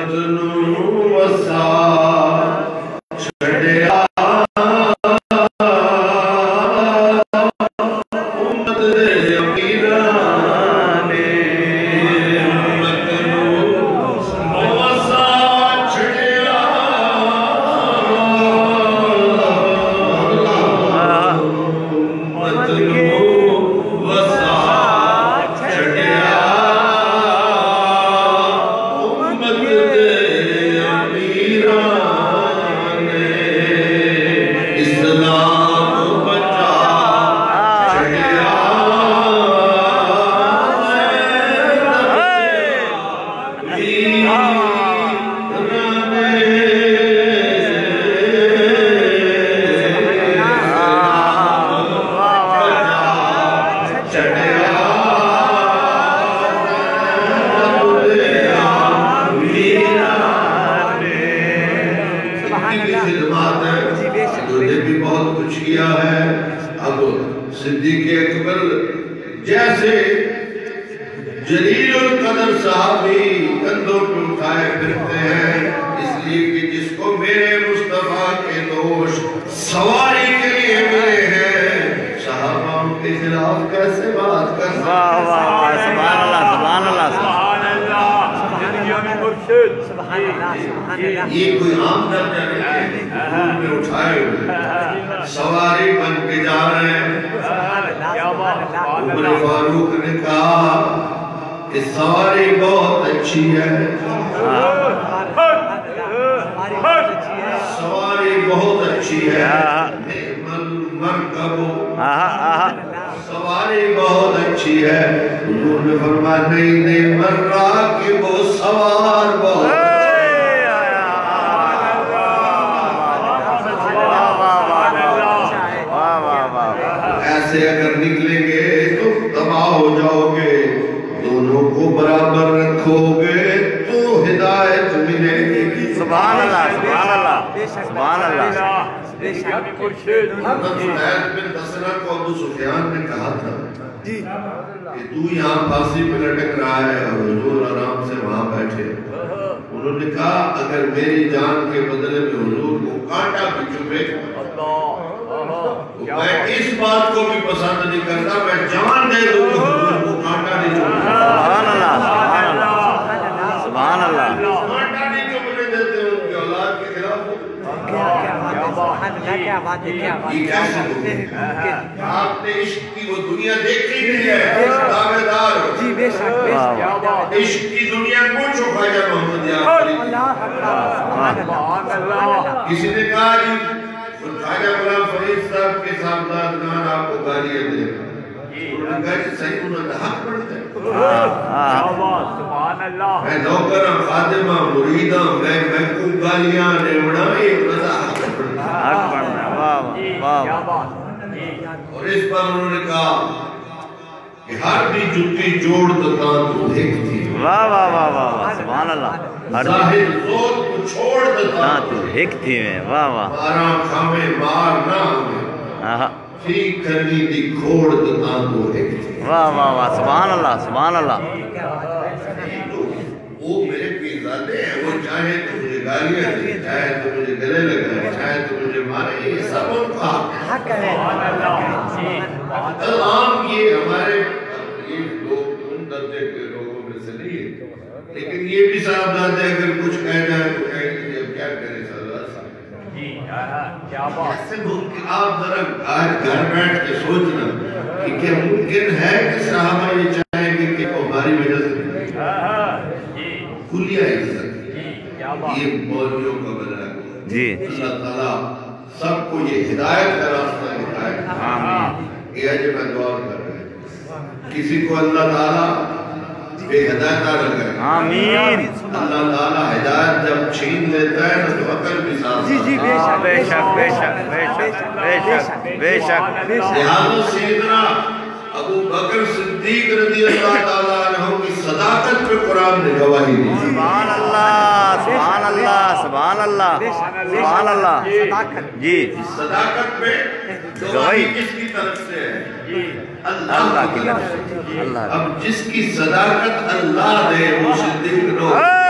[SPEAKER 3] صدیق اکبر جیسے جلیل القدر صحابی کندھوں پہ اٹھائے پھرتے ہیں، اس لیے کہ جس کو میرے مصطفیٰ کے دوش سواری کے لیے ملے ہیں، صحابہ ان کے خلاف کیسے بات کر سکتے ہیں؟ واہ واہ سبحان اللہ سبحان اللہ سبحان اللہ
[SPEAKER 2] یہ کوئی عام درجہ نہیں ہے، دھول میں اٹھائے ہوئے سواری بن کے جا رہے ہیں۔ عمر فاروق نے کہا کہ سواری بہت اچھی ہے، سواری بہت اچھی ہے، نعم المرکب، سواری بہت اچھی ہے۔ حضور نے فرمایا نہیں نعم الراکب، سوار بہت ایسے اگر نکلیں گے تو تباہ ہو جاؤ گے، دونوں کو برابر رکھو گے تو ہدایت ملے گی۔
[SPEAKER 3] سبحان اللہ سبحان اللہ سبحان اللہ
[SPEAKER 2] حضرت سہیل بن دسنہ کو ابو سفیان نے کہا تھا کہ تو یہاں پھانسی پہ لٹک رہا ہے اور حضور آرام سے وہاں بیٹھے۔ انہوں نے کہا اگر میری جان کے بدلے میں حضور کو کانٹا بھی چبھے میں اس بات کو بھی پسند نہیں کرتا، میں جان دے دوں کہ حضور کو کانٹا نہیں چبھے۔
[SPEAKER 3] سبحان اللہ سبحان اللہ سبحان اللہ
[SPEAKER 2] کانٹا نہیں چبھنے دیتے ان کی اولاد کے خلاف۔
[SPEAKER 1] کیا بات ہے، کیا بات
[SPEAKER 3] یہ کیسے
[SPEAKER 1] ہے،
[SPEAKER 3] آپ نے عشق کی وہ دنیا دیکھی نہیں ہے، دعوے دار
[SPEAKER 1] جی بے شک بے شک،
[SPEAKER 3] عشق کی دنیا پوچھو خواجہ محمد یعقوب
[SPEAKER 1] اللہ اکبر،
[SPEAKER 3] کسی نے کہا جی خواجہ غلام فرید صاحب کے سامدادگان آپ کو گالیاں دے انہوں نے کہا جی صحیح انہوں نے حق پڑھتے ہیں میں نوکرم خادمہ مریدہ میں کو گالیاں نیوڑا یہ رضا حق پڑھنا اور اس پر انہوں نے کہا کہ ہر بھی جتی جوڑ دتا تو ایک تھی
[SPEAKER 4] واہ واہ واہ واہ سبحان اللہ
[SPEAKER 3] ظاہر زود کو چھوڑ دتا
[SPEAKER 4] تو ایک تھی میں واہ واہ
[SPEAKER 3] مارا کھامے مار نہ ہوئے ٹھیک کرنی دی کھوڑ دتا تو ایک تھی
[SPEAKER 4] واہ واہ واہ سبحان اللہ سبحان اللہ
[SPEAKER 3] وہ میرے پیزادے ہیں وہ چاہے تو مجھے گالیاں دے چاہے تو مجھے گلے لگائے چاہے تو مجھے مارے یہ سب ان کا
[SPEAKER 1] حق ہے،
[SPEAKER 3] عام یہ ہمارے یہ لوگ ان درجے کے لوگوں میں سے نہیں ہے لیکن یہ بھی صاحب دادے اگر کچھ کہہ جائے تو کہیں گے اب کیا کرے سردار صاحب ایسے ممکن آپ ذرا گھر بیٹھ کے سوچنا کہ کیا ممکن ہے کہ صحابہ یہ چاہیں گے کہ ہماری وجہ سے کلیہ عزت یہ مولویوں کا بنا ہے
[SPEAKER 4] جی
[SPEAKER 3] اللہ تعالیٰ سب کو یہ ہدایت کا راستہ دکھائے یہ ہے جو میں دعا کر رہے ہیں کسی کو اللہ تعالیٰ بے ہدایتہ لگائے
[SPEAKER 4] آمین
[SPEAKER 3] اللہ تعالیٰ ہدایت جب چھین لیتا ہے تو عقل بھی ساتھ
[SPEAKER 1] جی جی بے شک
[SPEAKER 4] بے شک بے شک بے شک بے شک بے شک
[SPEAKER 3] لہذا سیدنا ابو بکر صدیق رضی اللہ تعالیٰ عنہ کی صداقت پہ قرآن نے گواہی دی
[SPEAKER 4] سبحان اللہ سبحان اللہ سبحان اللہ سبحان اللہ جی
[SPEAKER 3] صداقت پہ گواہی کس کی طرف سے ہے اللہ کی طرف سے
[SPEAKER 4] اللہ
[SPEAKER 3] اب جس کی صداقت اللہ دے وہ صدیق نو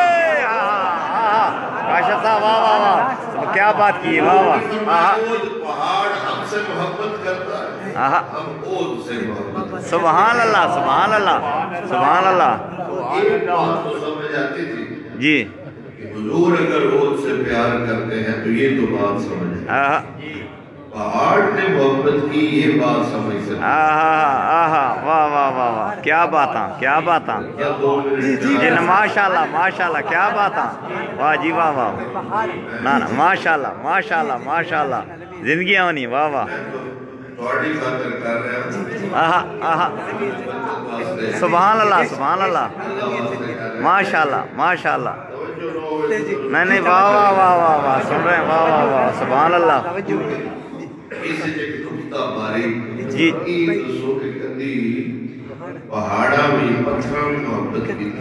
[SPEAKER 4] کاشف صاحب واہ واہ واہ کیا بات کی واہ واہ
[SPEAKER 3] پہاڑ ہم سے محبت کرتا ہے ہم اود سے محبت
[SPEAKER 4] سبحان اللہ سبحان اللہ سبحان اللہ
[SPEAKER 3] ایک بات تو سمجھ آتی تھی
[SPEAKER 4] جی
[SPEAKER 3] کہ حضور اگر اود سے پیار کرتے ہیں تو یہ تو بات سمجھ پہاڑ نے محبت کی یہ بات سمجھ سکتے
[SPEAKER 4] واہ واہ واہ واہ کیا باتاں کیا باتاں جی ماشاءاللہ ماشاءاللہ کیا باتاں واہ جی واہ واہ نا نا ماشاءاللہ ماشاءاللہ ماشاءاللہ زندگی ہونی واہ واہ
[SPEAKER 3] تھوڑی خاطر کر رہے ہیں
[SPEAKER 4] سبحان اللہ سبحان اللہ ماشاءاللہ ماشاءاللہ نہیں واہ واہ واہ واہ واہ سن رہے ہیں واہ واہ واہ سبحان اللہ
[SPEAKER 3] اسے جب نقطہ ماری
[SPEAKER 4] جی
[SPEAKER 3] پہاڑا بھی پتھرا بھی محبت کی تھی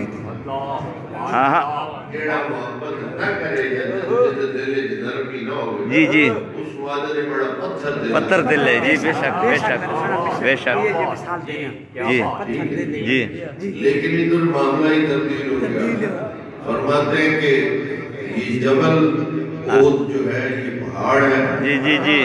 [SPEAKER 3] جیڑا محبت نہ کرے یا دلے جدر بھی نہ ہو
[SPEAKER 4] جی جی
[SPEAKER 3] اس وعدے بڑا
[SPEAKER 4] پتھر دل ہے جی بے شک بے شک بے شک جی جی
[SPEAKER 3] لیکن ادھر معاملہ ہی تبدیل ہو گیا فرماتے ہیں کہ یہ جبل اود جو ہے یہ پہاڑ ہے
[SPEAKER 4] جی جی جی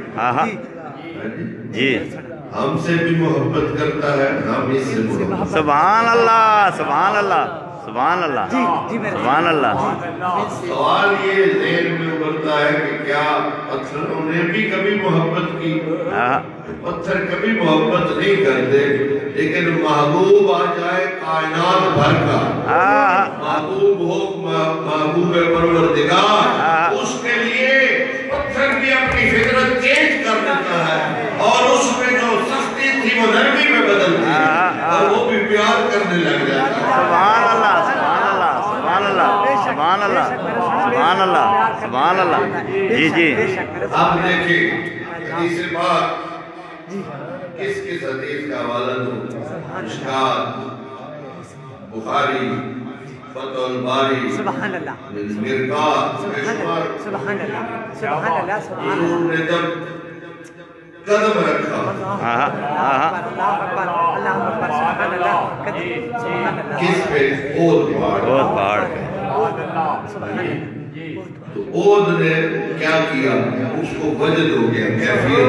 [SPEAKER 4] جی
[SPEAKER 3] ہم سے بھی محبت کرتا ہے ہم اس سے محبت
[SPEAKER 4] سبحان اللہ سبحان اللہ سبحان اللہ سبحان اللہ
[SPEAKER 3] سوال یہ ذہن میں ابھرتا ہے کہ کیا پتھروں نے بھی کبھی محبت کی پتھر کبھی محبت نہیں کرتے لیکن محبوب آ جائے کائنات بھر کا محبوب ہو محبوب پروردگار اس کے لیے پتھر بھی اپنی فطرت چینج کر دیتا ہے اور اس میں جو سختی تھی وہ نرمی میں بدلتی ہے اور وہ بھی پیار کرنے لگ جاتا ہے
[SPEAKER 4] سبحان اللہ سبحان اللہ سبحان اللہ سبحان اللہ سبحان اللہ سبحان اللہ جی جی
[SPEAKER 3] آپ دیکھیں حدیث پاک کس حدیث کا حوالہ دوں مشکات بخاری فتح الباری
[SPEAKER 1] سبحان اللہ
[SPEAKER 3] مرقات
[SPEAKER 1] سبحان اللہ سبحان اللہ سبحان
[SPEAKER 3] حضور نے جب قدم رکھا کس پہ اود پہاڑ تو اود نے کیا کیا اس کو وجد ہو گیا کیفیت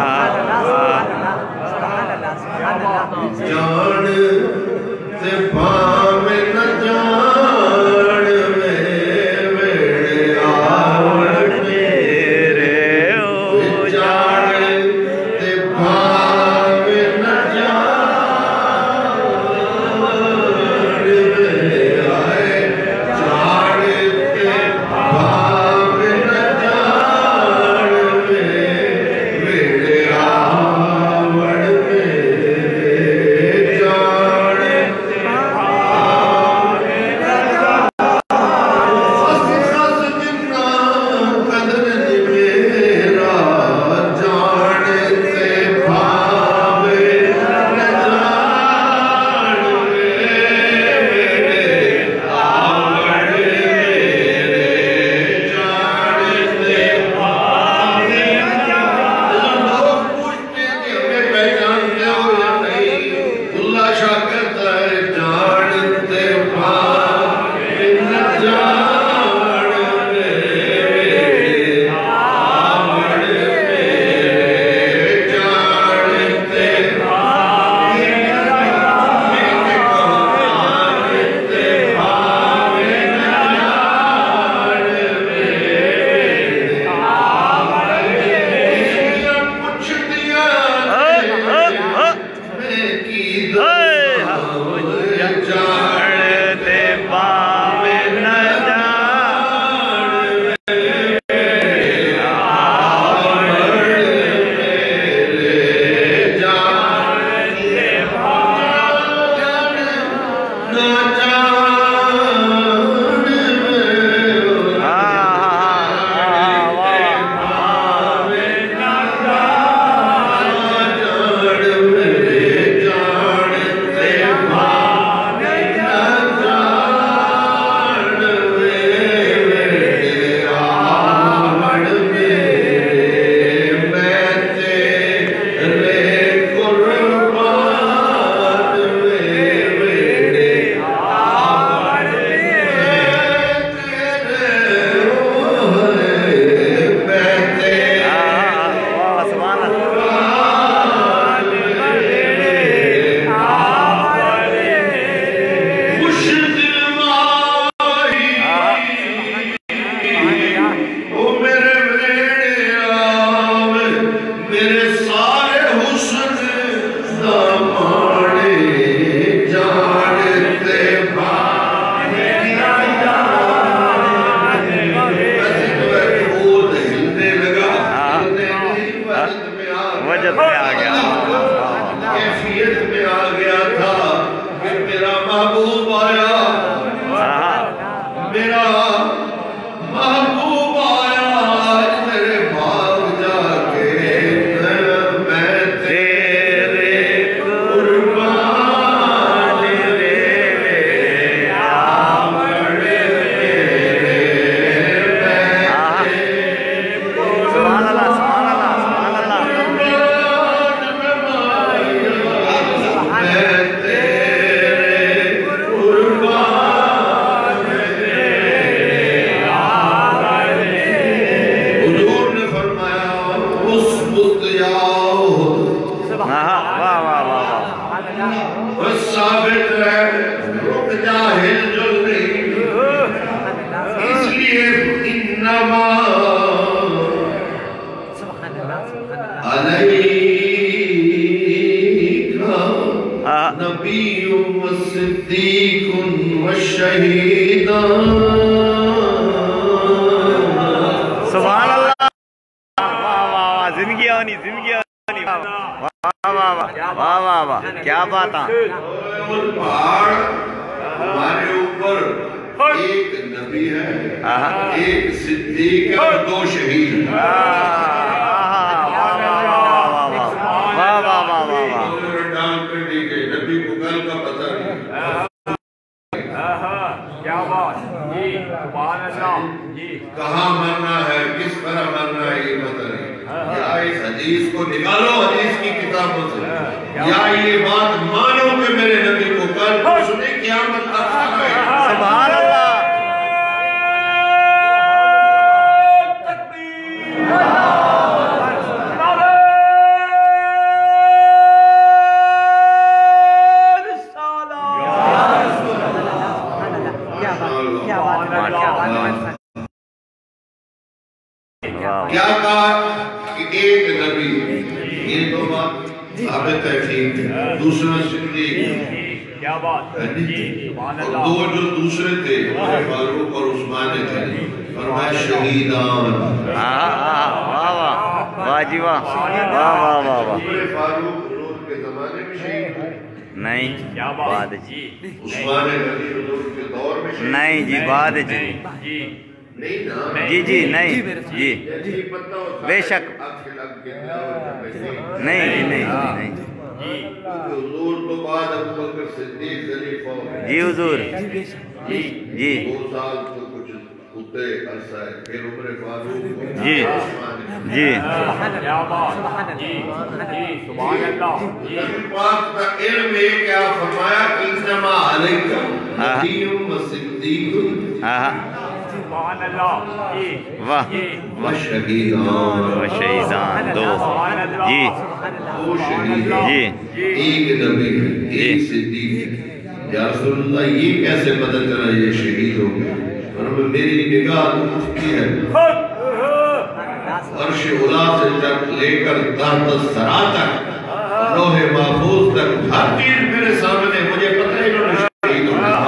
[SPEAKER 3] جان سے پام نہ جان میں میرے آوڑ میرے شہیدان
[SPEAKER 4] سبحان اللہ واہ واہ واہ زندگی آنی واہ واہ واہ واہ واہ واہ کیا بات ہے
[SPEAKER 3] پہاڑ ہمارے اوپر ایک نبی ہے ایک صدیق ہے اور 2 شہید ڈال کر دی گئی نبی کو کل کا پتہ نہیں
[SPEAKER 5] کیا بات جی سبحان اللہ جی
[SPEAKER 3] کہاں مرنا ہے کس طرح مرنا ہے یہ پتہ نہیں یا اس حدیث کو نکالو حدیث کی کتابوں سے یا یہ بات مانو کہ میرے نبی کو کل پرسنے قیامت تک
[SPEAKER 4] سبحان اللہ
[SPEAKER 3] کیا کہا کہ ایک نبی یہ تو بات ثابت ہے ٹھیک دوسرا صدیق
[SPEAKER 5] کیا بات سبحان
[SPEAKER 3] اور
[SPEAKER 5] اللہ
[SPEAKER 3] 2 جو دوسرے تھے فاروق اور عثمان تھے فرمایا شہیدان
[SPEAKER 4] واہ واہ واہ جی واہ واہ واہ واہ واہ
[SPEAKER 3] فاروق حضور کے زمانے میں شہید ہوئے
[SPEAKER 4] نہیں
[SPEAKER 5] کیا
[SPEAKER 4] بعد
[SPEAKER 5] بات
[SPEAKER 4] جی
[SPEAKER 3] عثمان غنی حضور کے دور میں شہید
[SPEAKER 4] نہیں جی بعد جی
[SPEAKER 5] جی
[SPEAKER 3] نہیں نا
[SPEAKER 4] جی جی نہیں جی
[SPEAKER 3] جیسے پتہ ہوتا
[SPEAKER 4] بے شک
[SPEAKER 3] نہیں
[SPEAKER 4] نہیں جی نہیں نہیں
[SPEAKER 3] حضور تو بعد ابو بکر صدیق خلیفہ ہوئے
[SPEAKER 4] جی حضور جی
[SPEAKER 3] 2 سال تو کچھ ہوتے عرصہ ہے پھر عمر فاروق
[SPEAKER 4] جی جی
[SPEAKER 5] کیا بات جی جی سبحان اللہ جی
[SPEAKER 3] نبی پاک کا علم ہے کہ آپ فرمایا انما علیکم نبی و صدیق
[SPEAKER 5] سبحان اللہ جی
[SPEAKER 4] واہ
[SPEAKER 3] و شہیدان
[SPEAKER 4] و شہیدان 2 جی
[SPEAKER 3] 2 شہید
[SPEAKER 4] جی
[SPEAKER 3] ایک نبی ہے ایک صدیق یا رسول اللہ یہ کیسے پتہ چلا یہ شہید ہو گیا اور میری نگاہ اٹھتی ہے عرش اولا سے جب لے کر تحت سرا تک لوح محفوظ تک ہر چیز میرے سامنے مجھے پتہ ہے انہوں نے شہید ہو گیا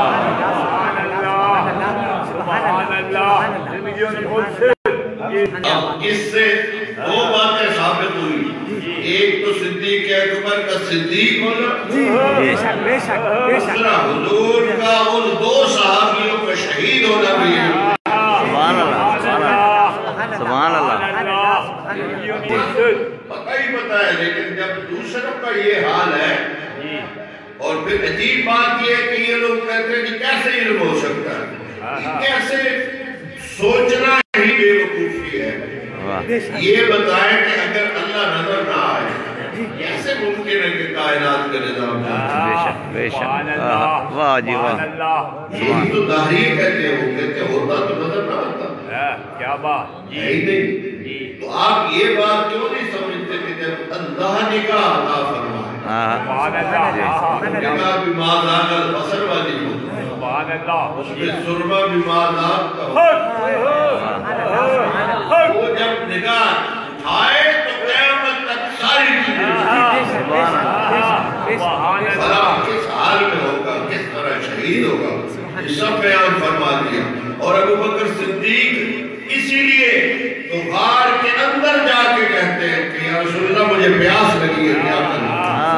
[SPEAKER 3] اب اس سے 2 باتیں ثابت ہوئی ایک تو صدیق اکبر کا صدیق ہونا دوسرا حضور کا ان 2 صحابیوں کا شہید ہونا بھی
[SPEAKER 4] سبحان اللہ سبحان اللہ
[SPEAKER 3] پتہ ہی پتہ ہے لیکن جب دوسروں کا یہ حال ہے اور پھر عجیب بات یہ ہے کہ یہ لوگ کہتے ہیں کہ کیسے علم ہو سکتا ہے کیسے سوچنا ہی بے وقوفی ہے یہ بتائیں کہ اگر اللہ نظر نہ آئے کیسے ممکن ہے کہ کائنات کا نظام
[SPEAKER 4] بے شک واہ جی واہ
[SPEAKER 3] یہی تو دہری کہتے ہیں وہ کہتے ہوتا تو نظر نہ آتا
[SPEAKER 5] کیا بات
[SPEAKER 3] ہے ہی نہیں تو آپ یہ بات کیوں نہیں سمجھتے کہ جب اللہ نگاہ عطا فرمائے نگاہ بھی ماذاق البصر والی ہو
[SPEAKER 5] سبحان اللہ
[SPEAKER 3] اس میں سرما بھی ماذاق کا ہو وہ جب نگاہ آئے تو قیامت تک ساری چیزیں بھلا کس حال میں ہوگا کس طرح شہید ہوگا یہ سب بیان فرما دیا اور ابو بکر صدیق اسی لیے تو غار کے اندر جا کے کہتے ہیں کہ یا رسول اللہ مجھے پیاس لگی ہے کیا کروں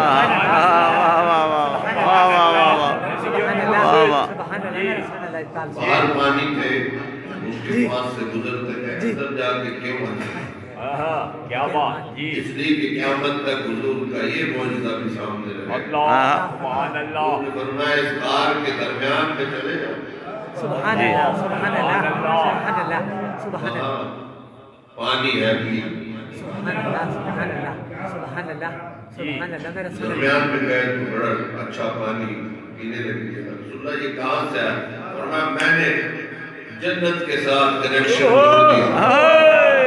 [SPEAKER 3] باہر پانی تھے اس کے پاس سے گزرتے ہیں اندر جا کے کیوں آتے
[SPEAKER 5] کیا بات جی
[SPEAKER 3] اس لیے کہ قیامت تک حضور کا یہ معجزہ بھی سامنے رہے
[SPEAKER 5] اللہ سبحان اللہ
[SPEAKER 3] نے فرمایا اس غار کے درمیان میں چلے جاؤ
[SPEAKER 1] سبحان اللہ سبحان اللہ سبحان اللہ سبحان اللہ
[SPEAKER 3] پانی ہے بھی
[SPEAKER 1] سبحان اللہ سبحان اللہ سبحان اللہ سبحان اللہ میرا رسول
[SPEAKER 3] درمیان میں گئے تو بڑا اچھا پانی پینے لگے رسول اللہ یہ کہاں سے آیا فرمایا میں نے جنت کے ساتھ کنیکشن کر دیا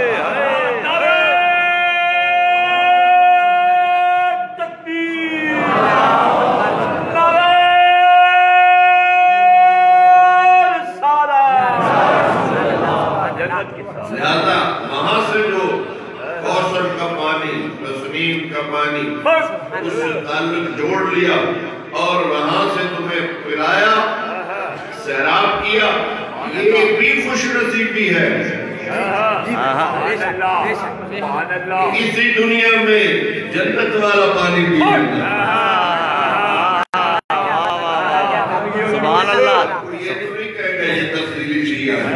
[SPEAKER 3] لہذا وہاں سے جو کوثر کا پانی تسنیم کا پانی اس سے تعلق جوڑ لیا اور وہاں سے تمہیں پلایا صحرا کیا، یہ بھی خوش نصیبی ہے۔ اسی دنیا میں جنت والا پانی پی لینا۔
[SPEAKER 4] سبحان اللہ۔
[SPEAKER 3] یہ نہیں کہے گا یہ تفصیلی شیعہ ہے،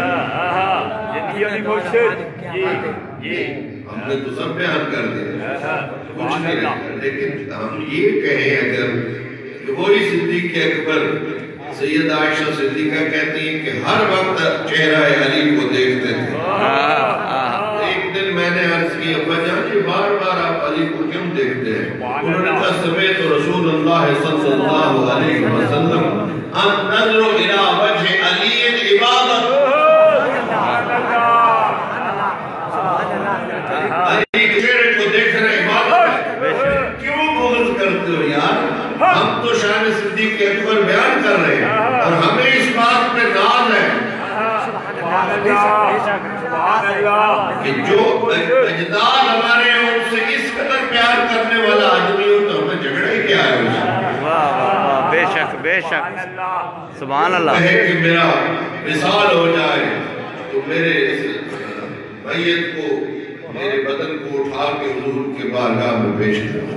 [SPEAKER 3] ہم نے تو سب بیان کر دیا، کچھ نہیں رہا۔ لیکن ہم یہ کہیں اگر کہ وہی صدیق اکبر سید عائشہ صدیقہ کہتی ہیں کہ ہر وقت چہرہ علی کو دیکھتے تھے۔ ایک دن میں نے عرض کی ابا جان جی بار بار آپ علی کو کیوں دیکھتے ہیں؟ انہوں نے کہا سمیت رسول اللہ صلی اللہ علیہ وسلم ان نظر الى وجہ علی عبادت، علی کے چہرے کو دیکھنا عبادت ہے۔ کیوں بغض کرتے ہو یار؟ ہم تو شان صدیق اکبر بیان کر رہے ہیں اور ہمیں اس بات پہ ناز ہے کہ جو اجداد ہمارے ہیں ان سے اس قدر پیار کرنے والا آدمی ہو تو ہمیں جھگڑا ہی کیا ہے؟
[SPEAKER 4] واہ واہ واہ، بے شک بے شک، سبحان اللہ۔
[SPEAKER 3] کہے کہ میرا وصال ہو جائے تو میرے اس میت کو، میرے بدن کو اٹھا کے حضور کے بارگاہ میں پیش کرو۔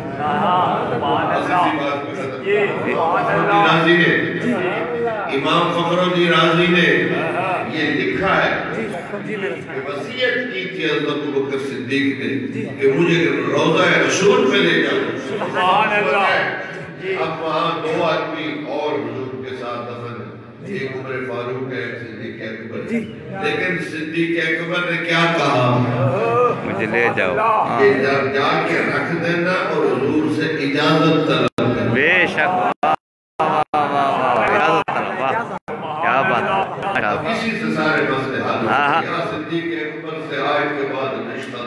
[SPEAKER 3] امام فخر الدین رازی نے یہ لکھا ہے کہ وصیت کی تھی حضرت ابوبکر صدیق نے کہ مجھے روضہ رسول پہ لے جاؤ۔ اب وہاں دو آدمی اور حضور کے ساتھ دفن ہیں، ایک عمر فاروق ہے، ایک صدیق اکبر، لیکن صدیق اکبر نے کیا کہا؟
[SPEAKER 4] مجھے لے جاؤ،
[SPEAKER 3] کہ جا کے رکھ دینا اور حضور سے اجازت طلب کرنا۔
[SPEAKER 4] بے شک، کیا بات ہے۔
[SPEAKER 3] اسی سے سارے مسئلے حل ہوتے ہیں۔ یا صدیق اکبر سے آئے کے بعد رشتہ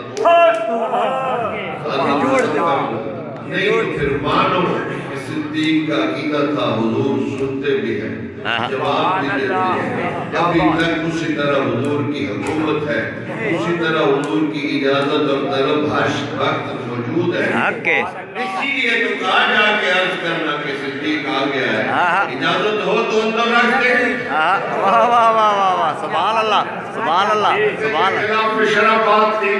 [SPEAKER 3] نہیں تو پھر مانو کہ صدیق کا عقیدہ تھا حضور سنتے بھی ہیں، جواب بھی دیتے ہیں۔ ابھی تک اسی طرح حضور کی حکومت ہے، اسی طرح حضور کی اجازت اور طلب ہر وقت موجود ہے۔ اسی لیے تو کہا جا کے عرض کرنا کہ صدیق آ گیا ہے، اجازت ہو تو اندر رکھ دے۔
[SPEAKER 4] واہ واہ واہ واہ واہ، سبحان اللہ سبحان اللہ سبحان اللہ۔
[SPEAKER 3] خلاف شرع بات تھی،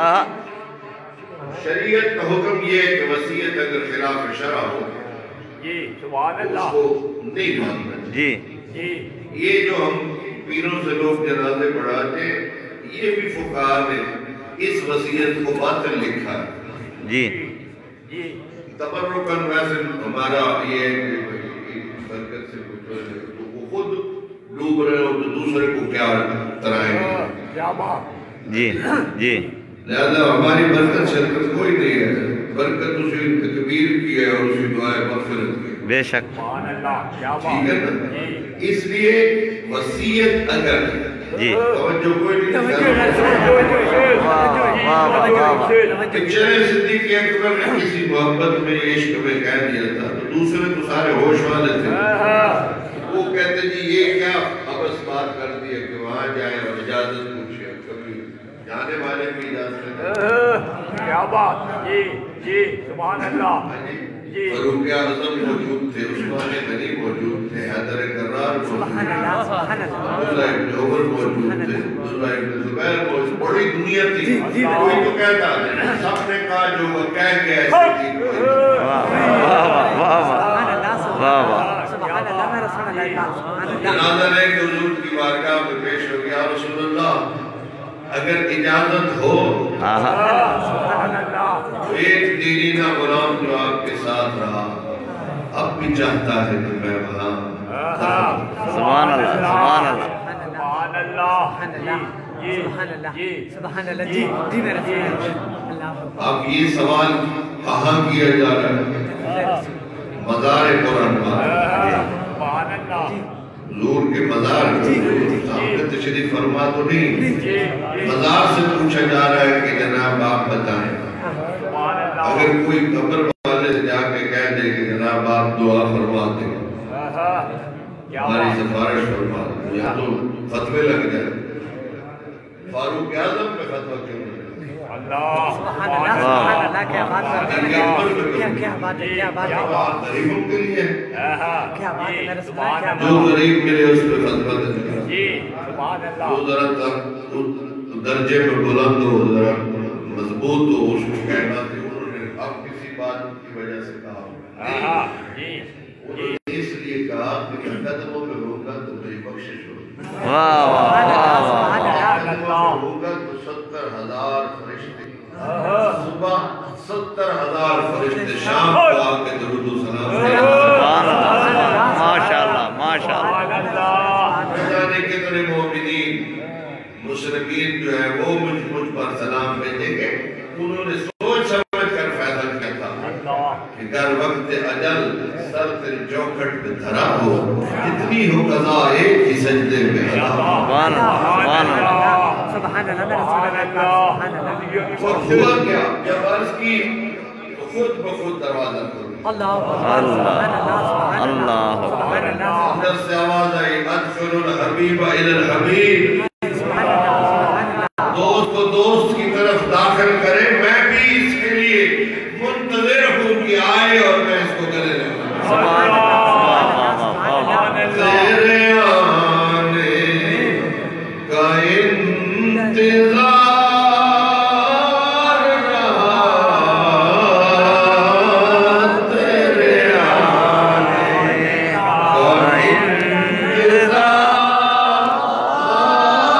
[SPEAKER 3] شریعت کا حکم یہ ہے کہ وصیت اگر خلاف شرع ہو اس کو نہیں ماننا۔
[SPEAKER 4] جی
[SPEAKER 3] یہ جو ہم پیروں سے لوگ جنازے پڑھاتے ہیں، یہ بھی فقہاء نے اس وصیت کو باطل لکھا ہے۔
[SPEAKER 4] جی
[SPEAKER 3] تبرکاً ویسے ہمارا یہ ہے کہ برکت سے وہ خود ڈوب رہے ہو تو دوسرے کو کیا کرائیں گے؟
[SPEAKER 4] جی جی،
[SPEAKER 3] لہذا ہماری برکت شرکت کوئی نہیں ہے، برکت اسی تکبیر کی ہے اور اسی دعائے مغفرت کی۔
[SPEAKER 4] بے شک،
[SPEAKER 3] ٹھیک ہے نا؟ اس لیے وصیت اگر
[SPEAKER 4] جی
[SPEAKER 3] توجہ کوئی نہیں پچھلے صدیق اکبر نے کسی محبت میں عشق میں کہہ دیا تھا تو دوسرے تو سارے ہوش والے تھے، وہ کہتے جی یہ کیا ابس بات کر دی ہے کہ وہاں جائیں اور اجازت پوچھے، کبھی جانے والے بھی اجازت ہے۔
[SPEAKER 5] کیا بات، جی جی سبحان اللہ۔
[SPEAKER 3] فاروق اعظم موجود تھے، عثمان غنی موجود تھے، حیدر کرار موجود تھے، عبداللہ ابن عمر موجود تھے، عبداللہ ابن زبیر موجود، بڑی دنیا تھی، کوئی تو کہتا ہے سب نے کہا جو وہ کہہ گیا ہے صدیق کو۔ جنازہ لے کے حضور کی بارگاہ میں پیش ہو گیا، رسول اللہ اگر اجازت ہو ایک دیرینہ غلام جو آپ کے ساتھ رہا اب بھی چاہتا ہے کہ میں وہاں۔
[SPEAKER 4] سبحان اللہ سبحان اللہ
[SPEAKER 5] سبحان اللہ،
[SPEAKER 1] سبحان اللہ جی جی میرا
[SPEAKER 3] اب یہ سوال کہاں کیا جا رہا ہے؟ مزار قرآن
[SPEAKER 5] سبحان اللہ،
[SPEAKER 3] حضور کے مزار سامنے تشریف فرما تو نہیں، مزار سے پوچھا جا رہا ہے کہ جناب آپ بتائیں۔ اگر کوئی قبر والے سے جا کے کہہ دے کہ جناب آپ دعا فرما دیں، ہماری سفارش فرما دیں، یا تو فتوے لگ جائے۔ فاروق اعظم پہ فتوہ کیوں نہیں؟
[SPEAKER 5] اللہ
[SPEAKER 1] سبحان اللہ سبحان اللہ، کیا بات ہے، کیا بات ہے، کیا بات ہے،
[SPEAKER 3] غریبوں کے لیے
[SPEAKER 1] کیا بات ہے میرے سبحان اللہ،
[SPEAKER 3] جو غریب ملے اس پہ فتوہ دے۔
[SPEAKER 5] سبحان اللہ
[SPEAKER 2] وہ ذرا درجے میں بلند ہو، ذرا مضبوط ہو، اس کو کہنا کہ انہوں نے اب کسی بات کی وجہ سے کہا
[SPEAKER 5] جی
[SPEAKER 2] انہوں نے اس لیے کہا کہ قدموں میں ہوگا تو میری بخشش ہوگی،
[SPEAKER 4] واہ واہ واہ واہ
[SPEAKER 2] ہوگا تو 70,000 فرشتے صبح 70,000 فرشتے شام کو آ کے درود و سلام
[SPEAKER 4] ماشاءاللہ ماشاءاللہ
[SPEAKER 2] جانے کتنے مومنین مسلمین جو ہے وہ مجھ پر سلام بھیجیں گے، انہوں نے سوچ سمجھ کر فیصلہ کیا تھا کہ گر وقت اجل سر تیرے چوکھٹ پہ دھرا ہو، اتنی ہو قضا ایک ہی سجدے میں
[SPEAKER 4] سبحان اللہ
[SPEAKER 1] سبحان اللہ سبحان اللہ
[SPEAKER 2] اور ہوا کیا جب عرض کی تو خود بخود دروازہ کھل گیا،
[SPEAKER 1] اللہ سبحان اللہ سبحان اللہ سبحان اللہ
[SPEAKER 2] اندر سے آواز آئی ادخل الحبیب الی الحبیب، دوست کو دوست کی طرف داخل کرے، میں بھی اس کے لیے منتظر ہوں کہ آئے اور میں اس کو گلے لگوں، تیرے آنے کا انتظار رہا، تیرے آنے کا انتظار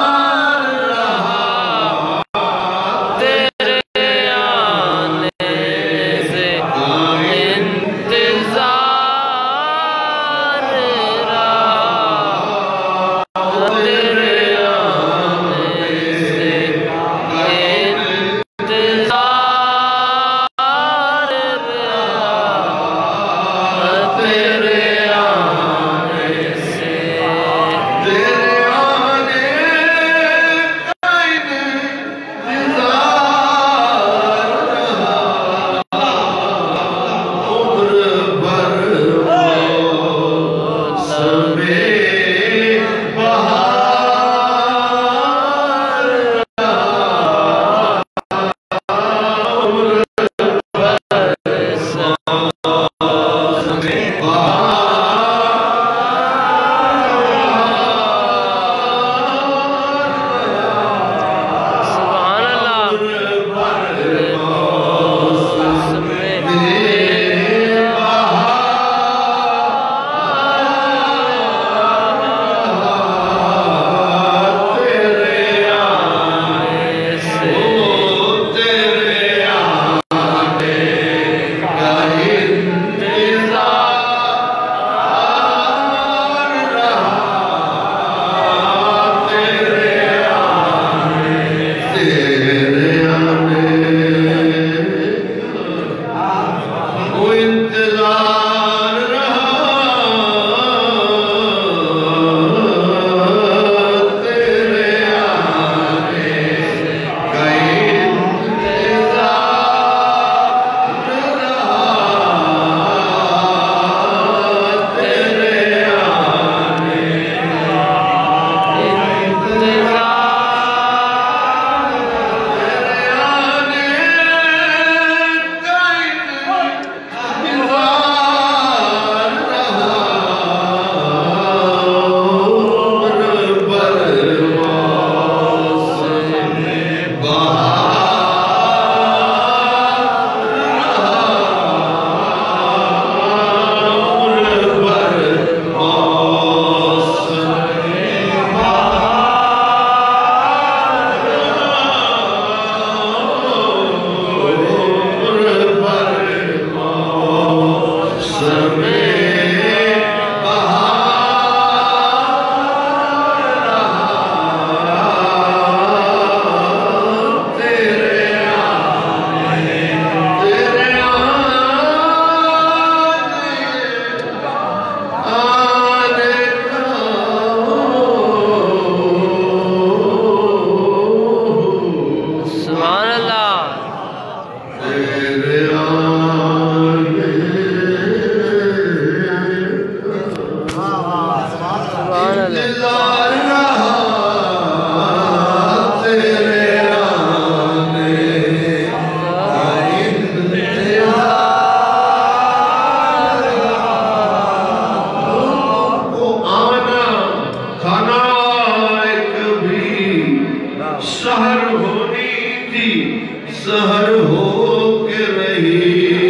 [SPEAKER 2] सहर हो के रही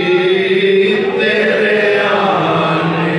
[SPEAKER 2] तेरे आने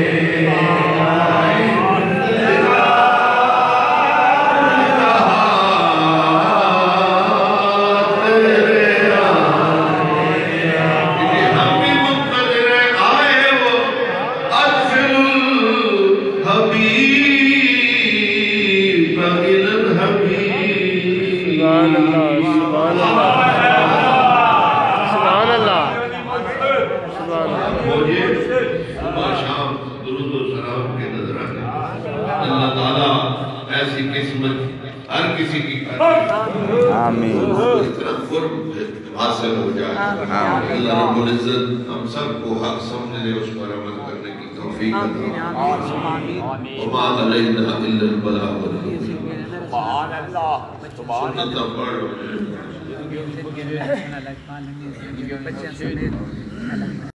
[SPEAKER 4] آمین
[SPEAKER 2] حاصل ہو جائے اللہ رب العزت ہم سب کو حق سمجھنے اس پر عمل کرنے کی توفیق عطا وما علینا الا البلاغ
[SPEAKER 5] سبحان اللہ سبحان
[SPEAKER 2] سنت پڑھ